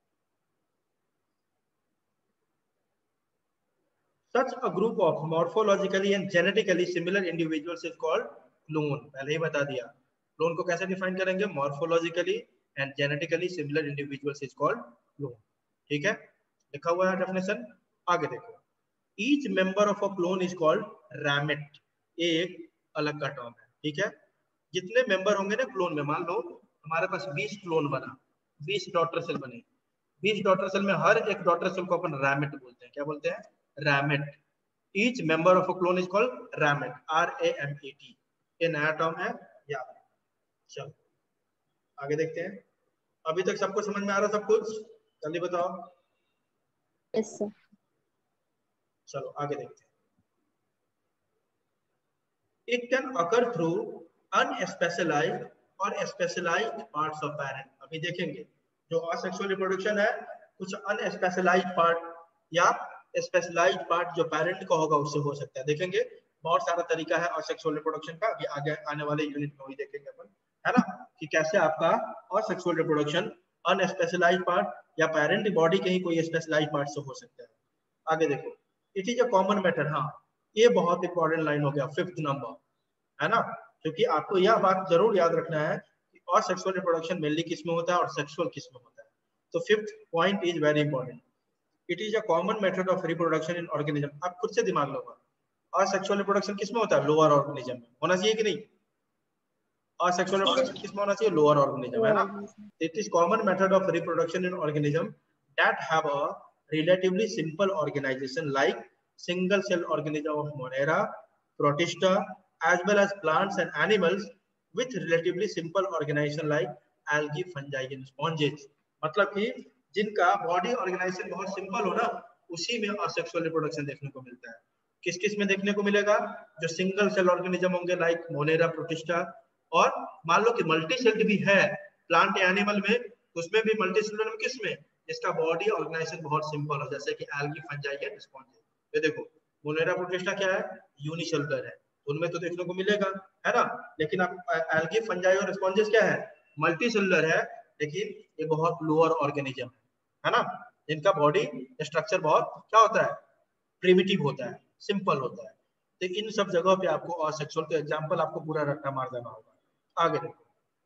Such a group of morphologically and genetically similar individuals is called clone. पहले ही बता दिया, clone को कैसे डिफाइन करेंगे, morphologically and genetically similar individuals is called clone। ठीक है, लिखा हुआ है डेफिनेशन। आगे देखो, each member of a clone is called ramete, ये एक अलग का टर्म है। ठीक है, जितने मेंबर होंगे ना क्लोन में, मान लो हमारे पास 20 क्लोन बना, 20 डॉटर सेल बने, 20 डॉटर सेल में हर एक डॉटर सेल को अपन रैमेट बोलते हैं। क्या बोलते हैं, ramet. Each member of a clone is called ramet, RAMET। ये नया टर्म है, याद। चलो आगे देखते हैं। अभी तक सबको समझ में आ रहा सब कुछ, जल्दी बताओ। Yes sir. चलो आगे देखते हैं। It can occur through unspecialized और specialized parts of parent। अभी देखेंगे जो असेक्सुअल रिप्रोडक्शन है, कुछ अनस्पेशलाइज्ड पार्ट या स्पेशलाइज्ड पार्ट जो पेरेंट का होगा उससे हो सकता है। देखेंगे बहुत सारा तरीका है और सेक्सुअल रिप्रोडक्शन का, अभी आगे आने वाले यूनिट में वही देखेंगे अपन, है ना, कि कैसे आपका और सेक्सुअल रिप्रोडक्शन अनस्पेशलाइज्ड पार्ट या पेरेंट बॉडी के ही कोई स्पेशलाइज्ड पार्ट से हो सकता है। आगे देखो, it is a common method. हाँ, ये बहुत इंपॉर्टेंट लाइन हो गया, 5th नंबर, है ना, क्योंकि आपको यह बात जरूर याद रखना है कि और सेक्सुअल रिप्रोडक्शन मेनली किस में होता है और सेक्सुअल किस में होता है। तो 5th point is very important. It is a common method of reproduction in organism. आप खुद से दिमाग लगाओ, और सेक्सुअल रिप्रोडक्शन किस में होता है? लोअर ऑर्गेनिज्म में होना चाहिए कि नहीं? और सेक्सुअल रिप्रोडक्शन किस में होना चाहिए? लोअर ऑर्गेनिज्म, है ना। It is common method of reproduction in organism that have a relatively simple organization like single cell organism of Monera, Protista, as well as plants and animals with relatively simple organization like algae, fungi and sponges। मतलब कि जिनका body organisation बहुत simple हो ना, उसी में asexual reproduction देखने को मिलता है। किस किस में देखने को मिलेगा? जो सिंगल सेल ऑर्गेनिज्म होंगे लाइक मोनेरा, प्रोटिस्टा, और मान लो कि मल्टी सेल्ड भी है प्लांट या एनिमल में, उसमें भी मल्टी सेलुलर में किस में? इसका बॉडी ऑर्गेनाइजेशन बहुत सिंपल हो, जैसे कि एल्गी, फंजाई एंड स्पॉन्जेस। ये देखो मोनेरा, प्रोटिस्टा क्या है? यूनिसेलुलर है, उनमें तो देखने को मिलेगा, है ना। लेकिन आप एल्गी, फंजाई और स्पॉन्जेस क्या है? मल्टी सेलुलर है, लेकिन ये बहुत लोअर ऑर्गेनिज्म है ना, जिनका बॉडी स्ट्रक्चर बहुत क्या होता है? प्रिमिटिव होता है, सिंपल होता है। तो इन सब जगहों पे आपको असेक्सुअल का एग्जांपल आपको पूरा रट्टा मार देना होगा। आगे देखो,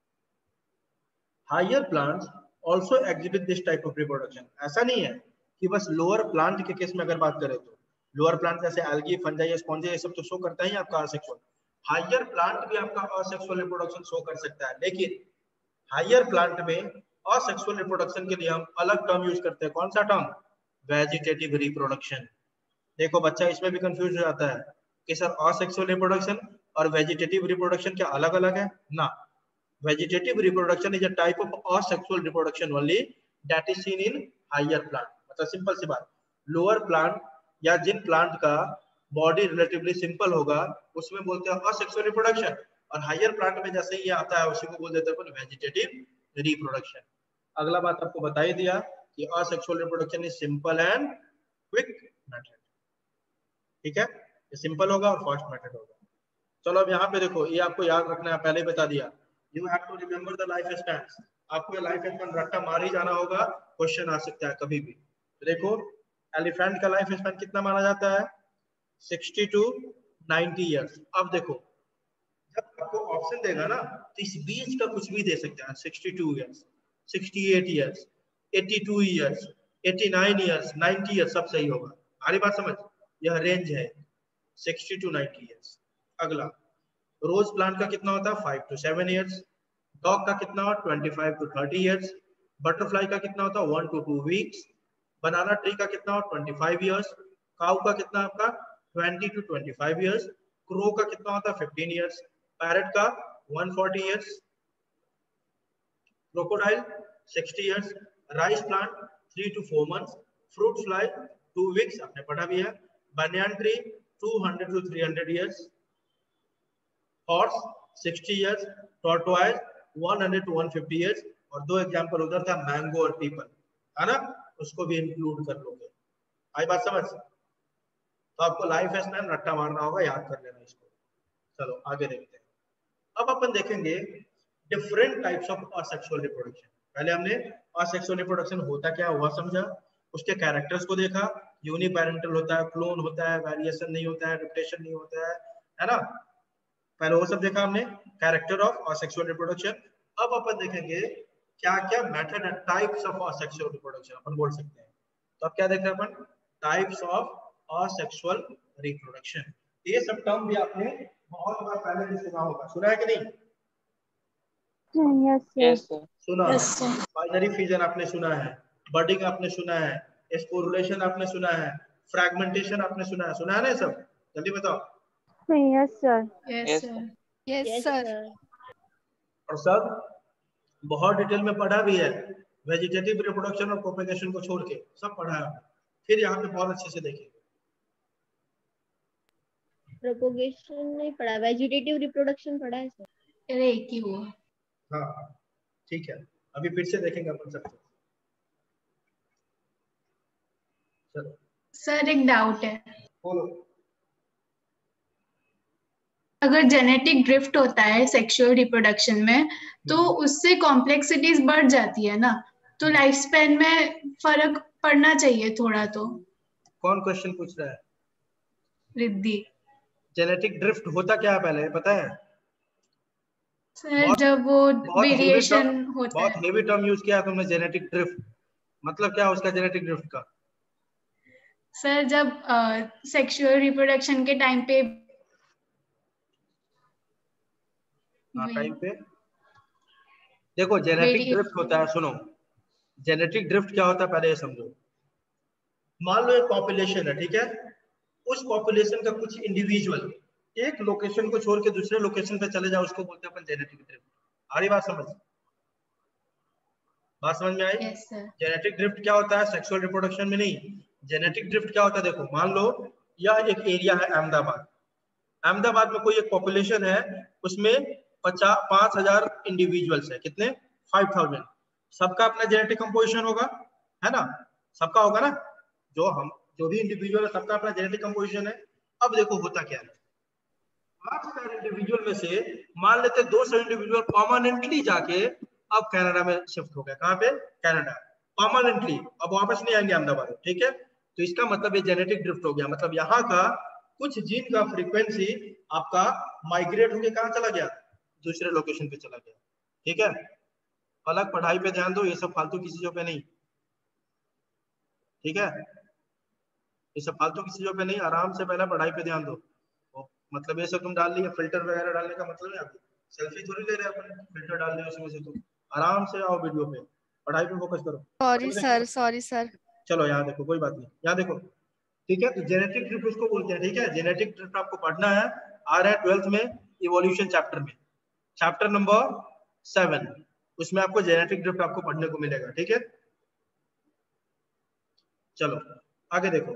higher plants also exhibit this type of reproduction. ऐसा नहीं है कि बस लोअर प्लांट के केस में अगर बात करें तो लोअर प्लांट जैसे एल्गी, फंजाई, स्पॉन्जी ये सब तो शो करता है आपका असेक्सुअल। हायर प्लांट भी आपका असेक्सुअल रिप्रोडक्शन शो कर सकता है, लेकिन हायर प्लांट में असेक्सुअल रिप्रोडक्शन के लिए हम अलग टर्म यूज करते हैं। कौन सा टर्म? Vegetative reproduction. देखो बच्चा इसमें भी कंफ्यूज हो जाता है कि सर असेक्सुअल रिप्रोडक्शन और वेजिटेटिव रिप्रोडक्शन क्या अलग अलग है? ना, vegetative reproduction is a type of asexual reproduction only that is seen in higher plant। मतलब सिंपल सी बात, लोअर प्लांट या जिन प्लांट का बॉडी रिलेटिवली सिंपल होगा उसमें बोलते हैं असेक्सुअल रिप्रोडक्शन, और हायर प्लांट में जैसे ही आता है उसी को बोल देते हैं वेजिटेटिव रिप्रोडक्शन। अगला बात आपको बता ही दिया कि asexual reproduction is simple and quick method. ठीक है, ये सिंपल होगा और फास्ट मेथड होगा। चलो अब यहाँ पे देखो, ये आपको याद रखना है, पहले ही बता दिया। You have to remember the life spans। आपको लाइफ स्पैन रट्टा मार ही जाना होगा, क्वेश्चन आ सकता है कभी भी। तो देखो एलिफेंट का लाइफ स्पैन कितना माना जाता है? 60 to 90 इयर्स। अब देखो जब आपको ऑप्शन देगा ना तो इस बीच का कुछ भी दे सकता है, 62 years, 68 years, 82 years, 89 years, 90 years, सब सही होगा। हमारी बात समझ, यह रेंज है 60 to 90 इयर्स। अगला रोज प्लांट का कितना होता है? 5 to 7 इयर्स। डॉग का कितना होता है? 25 to 30 इयर्स। बटरफ्लाई का कितना होता है? 1 to 2 वीक्स। बनाना ट्री का कितना होता है? 25 इयर्स। काऊ का कितना आपका? 20 to 25 इयर्स। क्रो का कितना होता है? 15 इयर्स। पैरट का 140 years. Crocodile 60 years. Rice plant 3 to 4 months. Fruit fly 2 weeks, आपने पढ़ा भी है। Banyan tree 200 to 300 years. Horse 60 years, tortoise 100 to 150 years, और दो एग्जांपल उधर था मैंगो और पीपल, है ना, उसको भी इंक्लूड कर लोगे। आई बात समझ? तो आपको लाइफ स्पैन रट्टा मारना होगा, याद कर लेना इसको। चलो आगे देखते हैं। अब अपन देखेंगे different types of asexual reproduction. पहले हमने असेक्सुअल रिप्रोडक्शन होता क्या हुआ समझा, उसके कैरेक्टर्स को देखा, यूनिपेरेंटल होता है, क्लोन होता है, वेरिएशन नहीं होता है, रिप्टेशन नहीं होता है ना, पहले वो सब देखा हमने, कैरेक्टर ऑफ असेक्सुअल रिप्रोडक्शन। अब अपन देखेंगे क्या क्या method and types of asexual reproduction अपन बोल सकते हैं। तो अब क्या देख रहे हैं अपन? Types of asexual reproduction. ये सब टर्म भी आपने बहुत बार पहले भी सुना होगा, सुना है कि नहीं? Yes sir. सुना है। बाइनरी फिजन आपने सुना है, बडिंग आपने सुना है, स्पोरुलेशन आपने सुना है, फ्रैगमेंटेशन आपने सुना है ना, ये सब जल्दी बताओ। Yes sir. Yes, sir. Yes, sir. और सब बहुत डिटेल में पढ़ा भी है, वेजिटेटिव रिप्रोडक्शन और प्रोपेगेशन को छोड़ के सब पढ़ा है। फिर यहाँ पे बहुत अच्छे से देखिए, प्रोपोगेशन नहीं पढ़ा, वेजिटेटिव रिप्रोडक्शन पढ़ा है सर। अरे एक ही हुआ। हाँ ठीक है, अभी फिर से देखेंगे अपन सब। चलो सर एक डाउट है, बोलो। अगर जेनेटिक ड्रिफ्ट होता है सेक्सुअल रिप्रोडक्शन में तो उससे कॉम्प्लेक्सिटीज बढ़ जाती है ना, तो लाइफ स्पैन में फर्क पड़ना चाहिए थोड़ा तो। कौन क्वेश्चन पूछ रहा है? रिद्धि। जेनेटिक ड्रिफ्ट होता क्या है पहले ये पता है? सर बहुत जब वो बहुत हेवी वेरिएशन टर्म, होता बहुत है। हेवी टर्म यूज किया तुमने, जेनेटिक ड्रिफ्ट। मतलब क्या है उसका जेनेटिक ड्रिफ्ट का? सर जब सेक्सुअल रिप्रोडक्शन के टाइम पे हाँ टाइम पे देखो जेनेटिक ड्रिफ्ट होता है, सुनो जेनेटिक ड्रिफ्ट क्या होता है पहले ये समझो। मान लो एक पॉपुलेशन है, ठीक है, उस पॉपुलेशन का कुछ इंडिविजुअल एक लोकेशन को छोड़ के दूसरे लोकेशन पे चले जाओ, उसको बोलते हैं अपन जेनेटिक ड्रिफ्ट। आ रही बात समझ? बात समझ में आई? Yes sir. जेनेटिक ड्रिफ्ट क्या होता है? सेक्सुअल रिप्रोडक्शन में नहीं। जेनेटिक ड्रिफ्ट क्या होता है देखो, मान लो यह एक एरिया है अहमदाबाद। अहमदाबाद में कोई एक पॉपुलेशन है, उसमें 5,000 इंडिविजुअल्स है। कितने? 5,000। सबका अपना जेनेटिक कंपोजिशन होगा, है ना? सबका होगा ना, जो भी इंडिविजुअल है सबका अपना जेनेटिक कंपोजिशन है। अब देखो होता क्या है, 5,000 इंडिविजुअल में से मान लेते 200 इंडिविजुअल परमानेंटली जाके अब कनाडा में शिफ्ट हो गए। कहाँ पे? कनाडा। परमानेंटली, अब वापस नहीं आएंगे अहमदाबाद, ठीक है? तो इसका मतलब ये जेनेटिक ड्रिफ्ट हो गया। मतलब यहाँ का कुछ जीन का फ्रीक्वेंसी आपका माइग्रेट होके कहाँ चला गया? दूसरे लोकेशन पे चला गया, ठीक है? अलग पढ़ाई पे ध्यान दो, ये सब फालतू की चीजों पे नहीं, ठीक है? ये सब फालतू की चीजों पे नहीं, आराम से पहले पढ़ाई पे ध्यान दो। मतलब ये सब तुम डाल लिया, फिल्टर वगैरह डालने का मतलब है अभी सेल्फी थोड़ी ले रहे अपन, फिल्टर डाल रहे उसमें से। तुम आराम से आओ वीडियो पे, पढ़ाई पे फोकस करो। Sorry sir, sorry sir. चलो यहाँ देखो, कोई बात नहीं, यहाँ देखो, ठीक है? तो जेनेटिक ड्रिफ्ट उसको बोलते हैं, ठीक है? जेनेटिक ड्रिफ्ट आपको पढ़ना है, आ रहा है 12th में इवोल्यूशन चैप्टर में, चैप्टर नंबर 7, उसमें आपको जेनेटिक ड्रिफ्ट आपको पढ़ने को मिलेगा, ठीक है? चलो आगे देखो।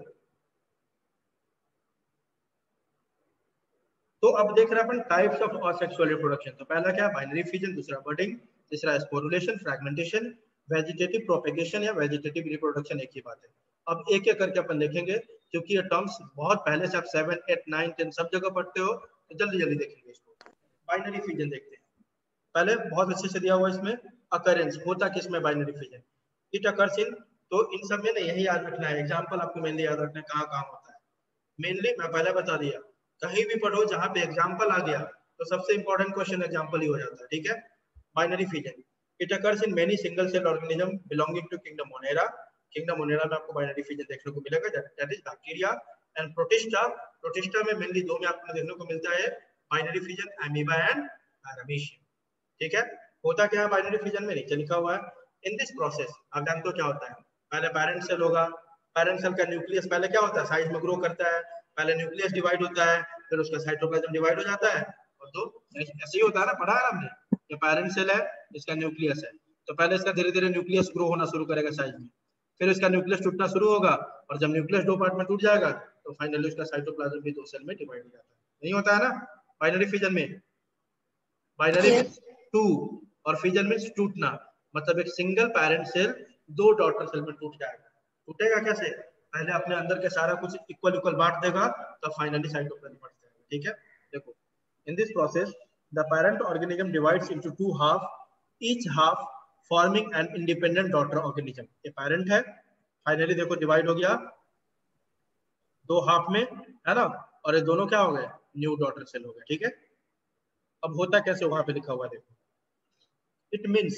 तो अब देख रहे हैं अपन टाइप्स ऑफ असेक्सुअल रिप्रोडक्शन। तो पहला क्या है? बाइनरी फिजन, दूसरा बर्डिंग, तीसरा स्पोरुलेशन, फ्रैगमेंटेशन, वेजिटेटिव प्रोपेगेशन या वेजिटेटिव रिप्रोडक्शन, एक ही बात है। अब एक एक करके अपन देखेंगे, क्योंकि ये टर्म्स बहुत पहले से आप 7, 8, 9, 10 सब जगह पढ़ते हो, तो जल्दी जल्दी देखेंगे इसको। बाइनरी फिजन देखते हैं पहले, बहुत अच्छे से दिया हुआ इसमें अकरेंस होता किसमें binary fission, it occurs in. तो इन सब में ना यही याद रखना है, एग्जांपल आपको मेनली याद रखना है कहाँ कहाँ होता है। मेनली मैं पहले बता दिया, कहीं भी पढ़ो जहां पे एग्जांपल आ गया तो सबसे इंपॉर्टेंट क्वेश्चन एग्जांपल ही हो जाता है, ठीक है? Binary fission, it occurs in many single cell organism belonging to kingdom Monera. Kingdom Monera में आपको बाइनरी फिजन देखने को मिलेगा, that is bacteria and Protista. Protista में मेनली दो में आपको देखने को मिलता है binary fission, amoeba and paramecium, ठीक है? होता क्या है बाइनरी फिजन में? नीचे लिखा हुआ है, इन दिस प्रोसेस आप जानते हो क्या होता है। पहले पेरेंट सेल होगा, पेरेंट सेल का न्यूक्लियस पहले क्या होता है? साइज में ग्रो करता है, पहले न्यूक्लियस डिवाइड होता है, फिर उसका साइटोप्लाज्म डिवाइड हो जाता है, और तो ऐसे ही होता है ना, पढ़ा है हमने। ये पेरेंट सेल है, इसका न्यूक्लियस है, तो पहले इसका धीरे धीरे न्यूक्लियस ग्रो होना शुरू करेगा साइज में, फिर इसका न्यूक्लियस टूटना शुरू होगा, और जब न्यूक्लियस दो पार्ट में टूट जाएगा तो फाइनली उसका साइटोप्लाज्म भी दो सेल में डिवाइड हो जाता है। नहीं होता है ना बाइनरी फिजन में? बाइनरी मींस टू, और फिजन मींस टूटना। मतलब एक सिंगल पेरेंट सेल दो डॉटर सेल में टूट जाएगा। टूटेगा कैसे? पहले अपने अंदर के सारा कुछ इक्वल इक्वल बांट देगा, तब फाइनली साइटोप्लाज्म बढ़ जाएगा, ठीक है? देखो, in this process the parent organism divides into two half, each half forming an independent daughter organism. ये पेरेंट है, फाइनली देखो डिवाइड हो गया दो हाफ में, है ना? और ये दोनों क्या हो गए? न्यू डॉटर सेल हो गए, ठीक है? अब होता कैसे वहां पे लिखा हुआ देखो, it means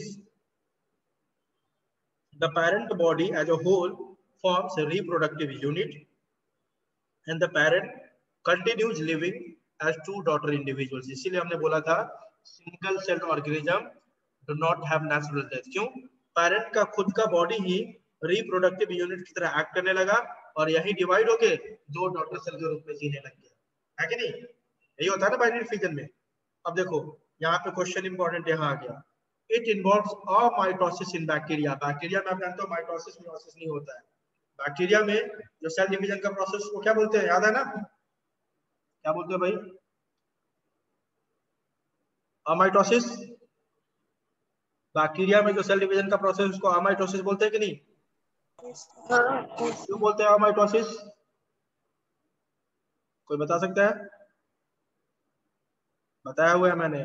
the parent body as a whole forms a reproductive unit and the parent continues living as two daughter individuals. इसीलिए हमने बोला था single cell organism do not have natural death. क्यों? पेरेंट का खुद का बॉडी ही reproductive unit की तरह एक्ट करने लगा, और यही डिवाइड होके दो डॉटर सेल के रूप में जीने लग गया, है कि नहीं? यही होता है ना बाइनरी फिजन में। अब देखो यहाँ पे क्वेश्चन इंपॉर्टेंट यहाँ आ गया, it involves a mitosis in bacteria. Bacteria में आप जानते हो माइटोसिस मियोसिस नहीं होता है। बैक्टीरिया में जो सेल डिवीजन का प्रोसेस को क्या बोलते हैं, याद है ना? क्या बोलते हैं भाई? अमाइटोसिस। बैक्टीरिया में जो सेल डिवीजन का प्रोसेस उसको अमाइटोसिस बोलते हैं कि नहीं? क्यों बोलते हैं माइटोसिस? कोई बता सकता है? बताया हुआ है मैंने।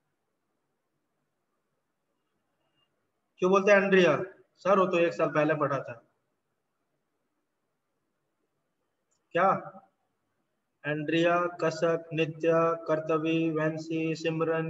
क्यों बोलते हैं एंड्रिया? सर वो तो 1 साल पहले पढ़ा था। क्या? एंड्रिया, कसक, नित्या, कर्तवी, वैंसी, सिमरन।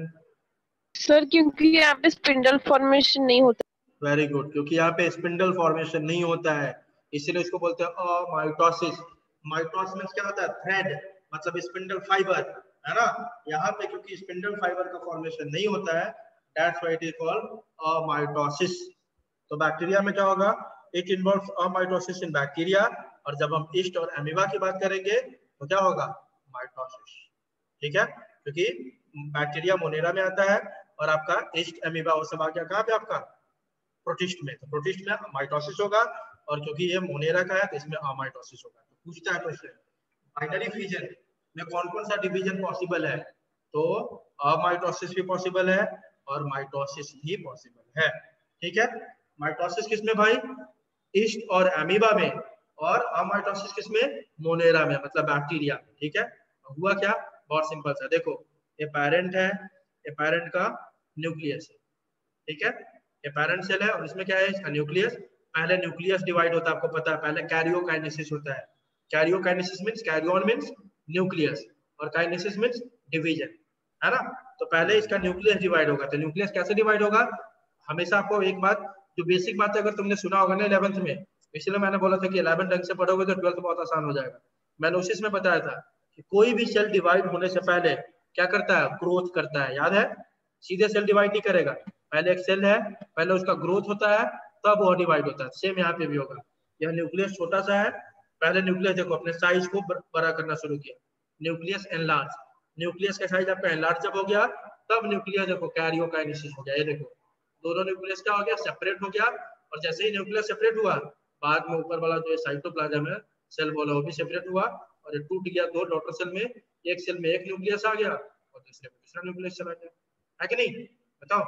सर क्योंकि यहाँ पे स्पिंडल फॉर्मेशन नहीं होता। वेरी गुड, क्योंकि यहाँ पे स्पिंडल फॉर्मेशन नहीं होता है, इसीलिए इसको बोलते हैं अमाइटोसिस। माइटोसिस मींस क्या होता है? थ्रेड, मतलब स्पिंडल फाइबर, है ना। यहाँ पे क्योंकि स्पिंडल फाइबर का फॉर्मेशन नहीं होता है, that's why it is called amitosis. तो बैक्टीरिया में क्या होगा? It involves amitosis in bacteria, और जब हम ईस्ट और अमीबा की बात करेंगे तो क्या होगा? माइटोसिस। ठीक है, क्योंकि बैक्टीरिया मोनेरा में आता है और आपका ईस्ट अमीबा वो सब आ गया कहाँ पे? आपका प्रोटिस्ट में। तो प्रोटिस्ट में माइटोसिस होगा, और क्योंकि ये मोनेरा का है तो इसमें अमाइटोसिस होगा। तो पूछता है क्वेश्चन, बाइनरी फिजन में कौन कौन सा डिवीजन पॉसिबल है? तो अमाइटोसिस भी पॉसिबल है और माइटोसिस भी पॉसिबल है। ठीक है, माइटोसिस किसमें भाई? ईस्ट और अमीबा में, और अमाइटोसिस किसमें? मोनेरा में, मतलब बैक्टीरिया। ठीक है, हुआ क्या? बहुत सिंपल सा, देखो ये पेरेंट है, ये पेरेंट का न्यूक्लियस है। ठीक है, ये पेरेंट सेल है और इसमें क्या है? इसका न्यूक्लियस। पहले न्यूक्लियस डिवाइड होता है, आपको पता है, पहले कैरियोकाइनेसिस होता है। Karyokinesis means, karyon means nucleus, और काइनेसिस मींस डिवीजन, है ना। तो पहले इसका न्यूक्लियस डिवाइड होगा। तो न्यूक्लियस कैसे डिवाइड होगा? हमेशा आपको एक बात, जो बेसिक बात है, अगर तुमने सुना होगा ना 11th में, इसलिए मैंने बोला था कि 11 ढंग से पढ़ोगे तो 12th बहुत आसान हो जाएगा। मैंने उसी में बताया था कि कोई भी सेल डिवाइड होने से पहले क्या करता है? ग्रोथ करता है, याद है। सीधे सेल डिवाइड नहीं करेगा, पहले एक सेल है, पहले उसका ग्रोथ होता है, तब वो डिवाइड होता है। सेम यहाँ पे भी होगा। यह न्यूक्लियस छोटा सा है, पहले न्यूक्लियस देखो अपने साइज को बड़ा करना शुरू किया, न्यूक्लियस एनलार्ज। न्यूक्लियस का साइज आपका एनलार्ज जब हो गया, तब न्यूक्लियस देखो कैरियोकाइनेसिस हो गया। ये देखो दोनों न्यूक्लियस क्या हो गया? सेपरेट हो गया। और जैसे ही न्यूक्लियस सेपरेट हुआ, बाद में ऊपर वाला जो साइटोप्लाज्म है, सेल बोला, वो भी सेपरेट हुआ और ये टूट गया दो डॉटर सेल में। एक सेल में एक न्यूक्लियस आ गया और दूसरे में दूसरा न्यूक्लियस चला गया, है कि नहीं? बताओ,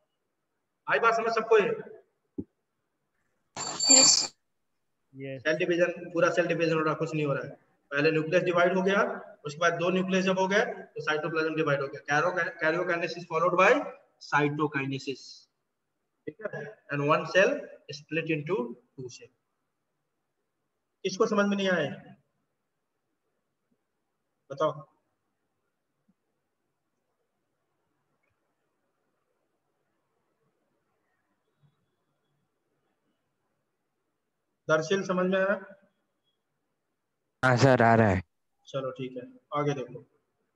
आई बात समझ सबको? ये सेल डिवीजन, पूरा सेल डिवीजन हो रहा, कुछ नहीं हो रहा है। पहले न्यूक्लियस डिवाइड हो गया, उसके बाद दो न्यूक्लियस जब हो गए तो साइटोप्लाज्म डिवाइड हो गया। Karyokinesis followed by cytokinesis. ठीक है, and one cell split into two cell. इसको समझ में नहीं आया? बताओ। दरअसल समझ में आया? हाँ सर, आ रहा है। चलो ठीक है, आगे देखो।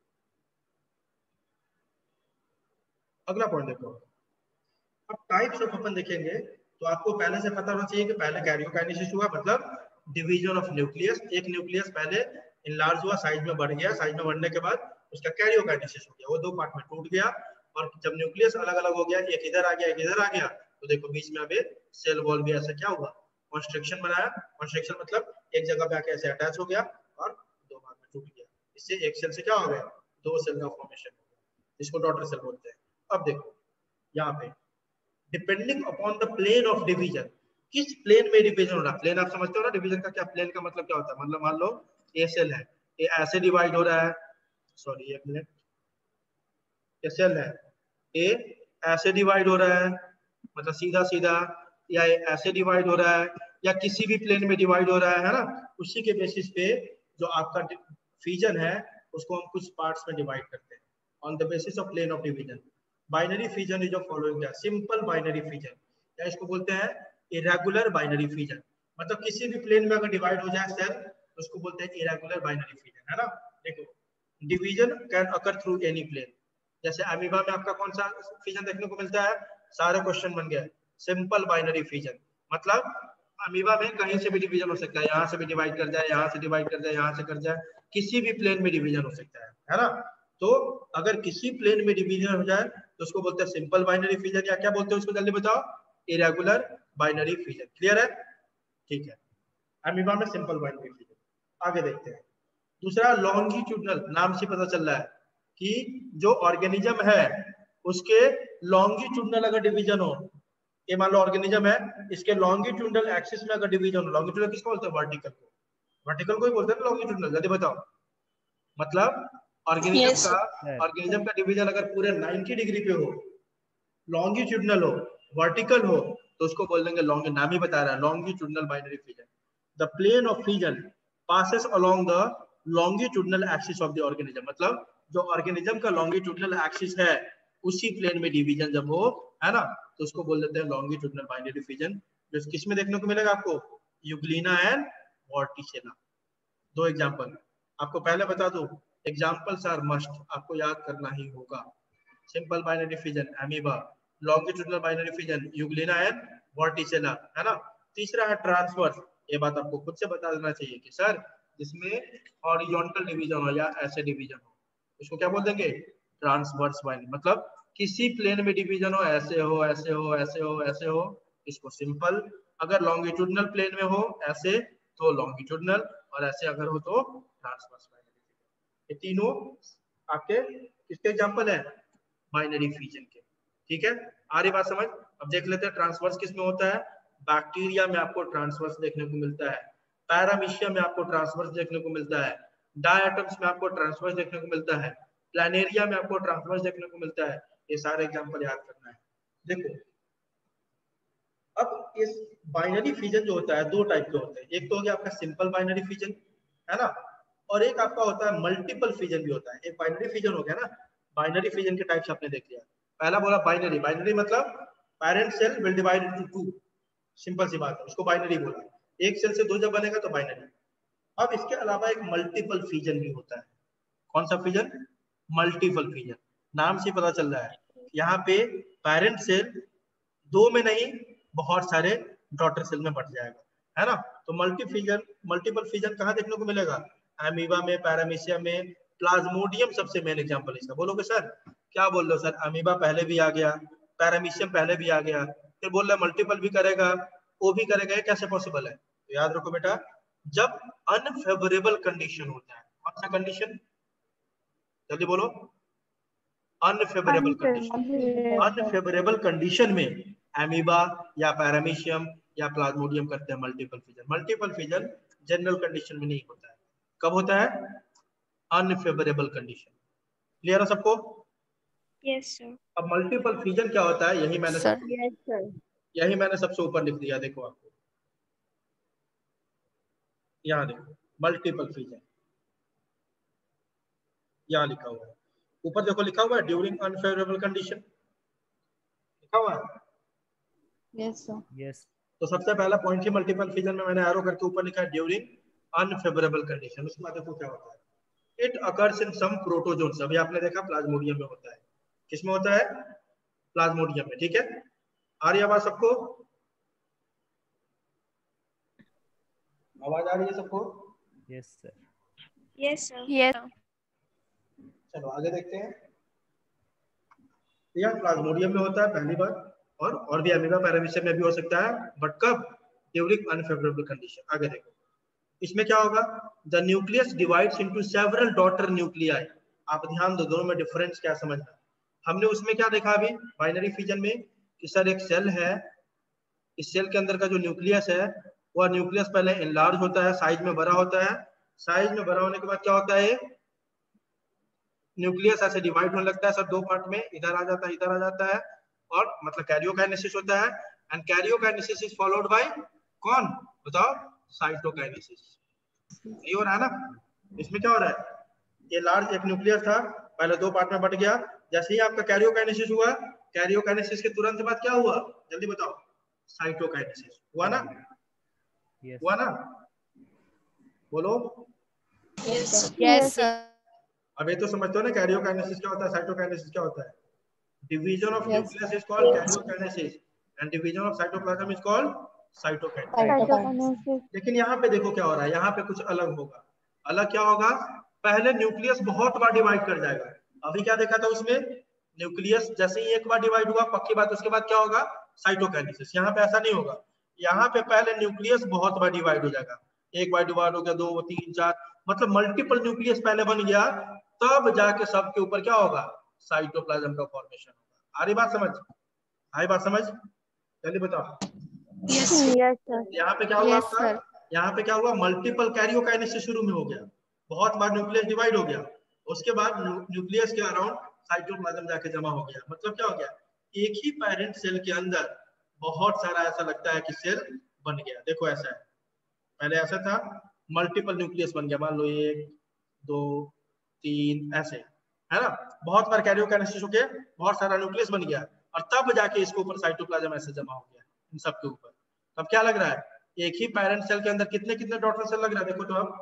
अगला पॉइंट देखो। अब टाइप्स ऑफ अपन देखेंगे तो आपको पहले से पता होना चाहिए कि पहले कैरियोकाइनेसिस हुआ, मतलब डिवीजन ऑफ न्यूक्लियस। एक न्यूक्लियस पहले इनलार्ज हुआ, साइज में बढ़ गया, साइज में बढ़ने के बाद उसका कैरियोकाइनेसिस हो गया, वो दो पार्ट में टूट गया। और जब न्यूक्लियस अलग अलग हो गया, एक इधर आ गया एक इधर आ गया, तो देखो बीच में अभी सेल वॉल भी ऐसा क्या हुआ? कॉन्स्ट्रिक्शन बनाया। कॉन्स्ट्रिक्शन मतलब एक जगह पे आके ऐसे अटैच हो गया और दो भाग में टूट गया। इससे एक सेल से क्या हो गया? दो सेल का फॉर्मेशन हो गया, जिसको डॉटर सेल बोलते हैं। अब देखो यहाँ पे depending upon the plane of division, किस प्लेन में डिवीजन हो रहा है? प्लेन आप समझते हो ना, डिवीजन का क्या प्लेन का मतलब क्या होता है? मतलब मान लो ए सेल है, ये ऐसे डिवाइड हो रहा है, सॉरी एक मिनट, ये सेल है, ए ऐसे डिवाइड हो रहा है, मतलब सीधा सीधा, या ऐसे डिवाइड हो रहा है, या किसी भी प्लेन में डिवाइड हो रहा है ना। उसी के बेसिस पे जो आपका फिजन है उसको हम कुछ पार्ट्स में डिवाइड करते हैं on the basis of plane of division. Binary fission is of following, simple binary fission, या इसको बोलते हैं इरेगुलर बाइनरी फिजन। मतलब किसी भी प्लेन में अगर डिवाइड हो जाए सेल तो उसको बोलते हैं इरेगुलर बाइनरी फिजन, है ना। देखो division can occur through any plane. जैसे अमीबा में आपका कौन सा फिजन देखने को मिलता है? सारे क्वेश्चन बन गए सिंपल बाइनरी फिजन। मतलब अमीबा में कहीं से भी डिवीजन हो सकता है, यहाँ से भी डिवाइड कर जाए, यहाँ से डिवाइड कर जाए, यहाँ से कर जाए, किसी भी प्लेन में डिवीजन हो सकता है ना। तो अगर किसी प्लेन में डिवीजन हो जाए तो उसको बोलते हैं सिंपल बाइनरी फिजन, या क्या बोलते हैं उसको जल्दी बताओ? Irregular binary fission. क्लियर है? ठीक है, अमीबा में सिंपल बाइनरी फिजन। आगे देखते हैं। दूसरा लॉन्गिट्यूडनल, नाम से पता चल रहा है कि जो ऑर्गेनिज्म है उसके लॉन्गिट्यूडनल अगर डिवीजन हो ये मान लो ऑर्गेनिज्म है, इसके लॉन्गिट्यूडनल एक्सिस में अगर डिवीजन हो, लॉन्गिट्यूडनल किसको बोलते हैं? वर्टिकल को। वर्टिकल को ही बोलते हैं लॉन्गिट्यूडनल। जल्दी बताओ, मतलब ऑर्गेनिज्म का डिवीजन अगर पूरे 90 डिग्री पे हो, लॉन्गिट्यूडनल हो, वर्टिकल हो, तो उसको बोल देंगे नाम ही बता रहा है, longitudinal binary fission. The plane of fission passes along the longitudinal axis of the organism, मतलब जो ऑर्गेनिज्म का लॉन्गिट्यूडनल एक्सिस है उसी प्लेन में डिवीजन जब हो, है ना, तो उसको बोल देते हैं लॉन्गिट्यूडनल बाइनरी फिजन। जो किस में देखने को मिलेगा आपको? Euglena and vorticella. दो एग्जांपल आपको पहले बता दूं, एग्जांपल्स आर मस्ट, आपको याद करना ही होगा। Simple binary fission amoeba, longitudinal binary fission euglena and vorticella, है ना। तीसरा है ट्रांसवर्स, ये बात आपको खुद से बता देना चाहिए कि सर जिसमें हॉरिजॉन्टल डिवीजन हो या ऐसे डिवीजन हो, उसको क्या बोल देंगे? Transverse binary. मतलब किसी प्लेन में डिवीजन हो, ऐसे हो, ऐसे हो, ऐसे हो, ऐसे हो, इसको सिंपल। अगर लॉन्गिट्यूडनल प्लेन में हो ऐसे तो लॉन्गिट्यूडनल, और ऐसे अगर हो तो ट्रांसवर्स बाइनरी। ये तीनों आपके किसके एग्जांपल है? बाइनरी फिजन के। ठीक है, आ रही बात समझ? अब देख लेते हैं ट्रांसवर्स किस में होता है। बैक्टीरिया में आपको ट्रांसवर्स देखने को मिलता है, पैरामीशियम में आपको ट्रांसवर्स देखने को मिलता है, डायटम्स में आपको ट्रांसवर्स देखने को मिलता है, प्लानेरिया में आपको ट्रांसवर्स देखने को मिलता है। ये सारे एग्जांपल याद करना है। देखो अब इस बाइनरी फिजन जो होता है दो टाइप के होते हैं, एक तो हो गया आपका सिंपल बाइनरी फिजन, है ना, और एक आपका होता है मल्टीपल फिजन भी होता है। एक बाइनरी फिजन हो गया ना, बाइनरी फिजन के टाइप्स आपने देख लिया। पहला बोला बाइनरी, बाइनरी मतलब parent cell will divide into two, simple सी बात है, उसको बाइनरी बोला। एक सेल से दो जब बनेगा तो बाइनरी। अब इसके अलावा एक मल्टीपल फिजन भी होता है। कौन सा फिजन? Multiple fission. नाम से पता चल रहा है, यहाँ पे पेरेंट सेल दो में नहीं बहुत सारे डॉटर सेल में बढ़ जाएगा, है ना। तो मल्टीपल फिजन कहाँ देखने को मिलेगा? अमीबा में, पैरामीशियम में, प्लाज्मोडियम सबसे मेन एग्जांपल इसका। बोलोगे सर क्या बोल रहे हो सर, अमीबा पहले भी आ गया, पैरामीशियम पहले भी आ गया, फिर बोल रहे मल्टीपल भी करेगा, वो भी करेगा, ये कैसे पॉसिबल है? तो याद रखो बेटा, जब अनफेवरेबल कंडीशन होता है। कौन सा कंडीशन? जल्दी बोलो। Unfavourable condition. अनफेवरेबल कंडीशन में अमीबा या पैरामीशियम या प्लाज्मोडियम करते हैं multiple fission. Multiple fission general condition में नहीं होता है। कब होता है? Unfavourable condition. क्लियर है सबको? Yes sir. अब मल्टीपल फिजन क्या होता है, यही मैंने सर यही मैंने सबसे ऊपर लिख दिया। देखो आपको यहाँ देखो मल्टीपल फिजन, यहाँ लिखा हुआ है ऊपर, देखो लिखा हुआ है ड्यूरिंग अनफेवरेबल कंडीशन, लिखा हुआ है। Yes sir. यस। तो सबसे पहला पॉइंट ही मल्टीपल फिजन में मैंने एरो करके ऊपर लिखा है ड्यूरिंग अनफेवरेबल कंडीशन। उसके बाद देखो क्या होता है, it occurs in some protozoans. अभी आपने देखा प्लाज्मोडियम में होता है, किसमें होता है? प्लाज्मोडियम में। ठीक है, आ रही आवाज सबको? आवाज आ रही है सबको? Yes sir. Yes sir. Yes. चलो आगे देखते हैं। यह प्लाज्मोडियम में होता है पहली बार, और भी अमीबा पैरामीशियम में भी हो सकता है, बट कब? During unfavourable condition. आगे देखो इसमें क्या होगा, the nucleus divides into several daughter nuclei. आप ध्यान दो, दोनों में डिफरेंस क्या समझना। हमने उसमें क्या देखा अभी बाइनरी फिजन में कि सर एक सेल है, इस सेल के अंदर का जो न्यूक्लियस है वह न्यूक्लियस पहले एनलार्ज होता है, साइज में बड़ा होता है, साइज में बड़ा होने के बाद क्या होता है, न्यूक्लियस ऐसे डिवाइड होने लगता है सर दो पार्ट में, इधर आ जाता है, इधर आ जाता है, और मतलब कैरियोकाइनेसिस होता है। And karyokinesis is followed by कौन बताओ? साइटोकाइनेसिस। ये हो रहा है ना। इसमें क्या हो रहा है, ये लार्ज एक न्यूक्लियस था, पहले दो पार्ट में बट गया, जैसे ही आपका कैरियोकाइनेसिस हुआ, कैरियोकाइनेसिस के तुरंत बाद क्या हुआ जल्दी बताओ? साइटोकाइनेसिस हुआ ना? यस। हुआ ना? बोलो। Yes sir. अब ये तो समझते हो ना कैरियोकाइनेसिस क्या होता है, साइटोकाइनेसिस क्या होता है। Division of nucleus is called karyokinesis and division of cytoplasm is called cytokinesis. लेकिन यहाँ पे देखो क्या हो रहा है, यहाँ पे कुछ अलग होगा। अलग क्या होगा, पहले न्यूक्लियस बहुत बार डिवाइड कर जाएगा। अभी क्या देखा था उसमें, न्यूक्लियस जैसे ही एक बार डिवाइड हुआ पक्की बात उसके बाद क्या होगा, साइटोकाइनेसिस। यहाँ पे ऐसा नहीं होगा, यहाँ पे पहले न्यूक्लियस बहुत बार डिवाइड हो जाएगा, एक बार डिवाइड हो गया, दो, तीन, चार, मतलब मल्टीपल न्यूक्लियस पहले बन गया, तब जाके सबके ऊपर क्या होगा, साइटोप्लाज्म का फॉर्मेशन होगा। आ रही बात समझ? आई बात समझ? जल्दी बताओ। Yes sir. यहाँ पे क्या हुआ Yes, आपका? sir. यहाँ पे क्या हुआ? मल्टीपल कैरियोकाइनेसिस शुरू में हो गया, बहुत बार न्यूक्लियस डिवाइड हो गया, उसके बाद न्यूक्लियस के अराउंड साइटोप्लाज्म जाके जमा हो गया। मतलब क्या हो गया? एक ही पेरेंट सेल के अंदर बहुत सारा ऐसा लगता है कि सेल बन गया। देखो ऐसा है, पहले ऐसा था, मल्टीपल न्यूक्लियस बन गया, मान लो 1 2 3 ऐसे, है ना? बहुत बार कैरियोकाइनेसिस हो गया, बहुत सारा न्यूक्लियस बन गया, और तब जाके इसके ऊपर साइटोप्लाज्म ऐसे जमा हो गया इन सब के ऊपर। तब क्या लग रहा है? एक ही पेरेंट सेल के अंदर कितने कितने डॉटर सेल लग रहा है? देखो तो अब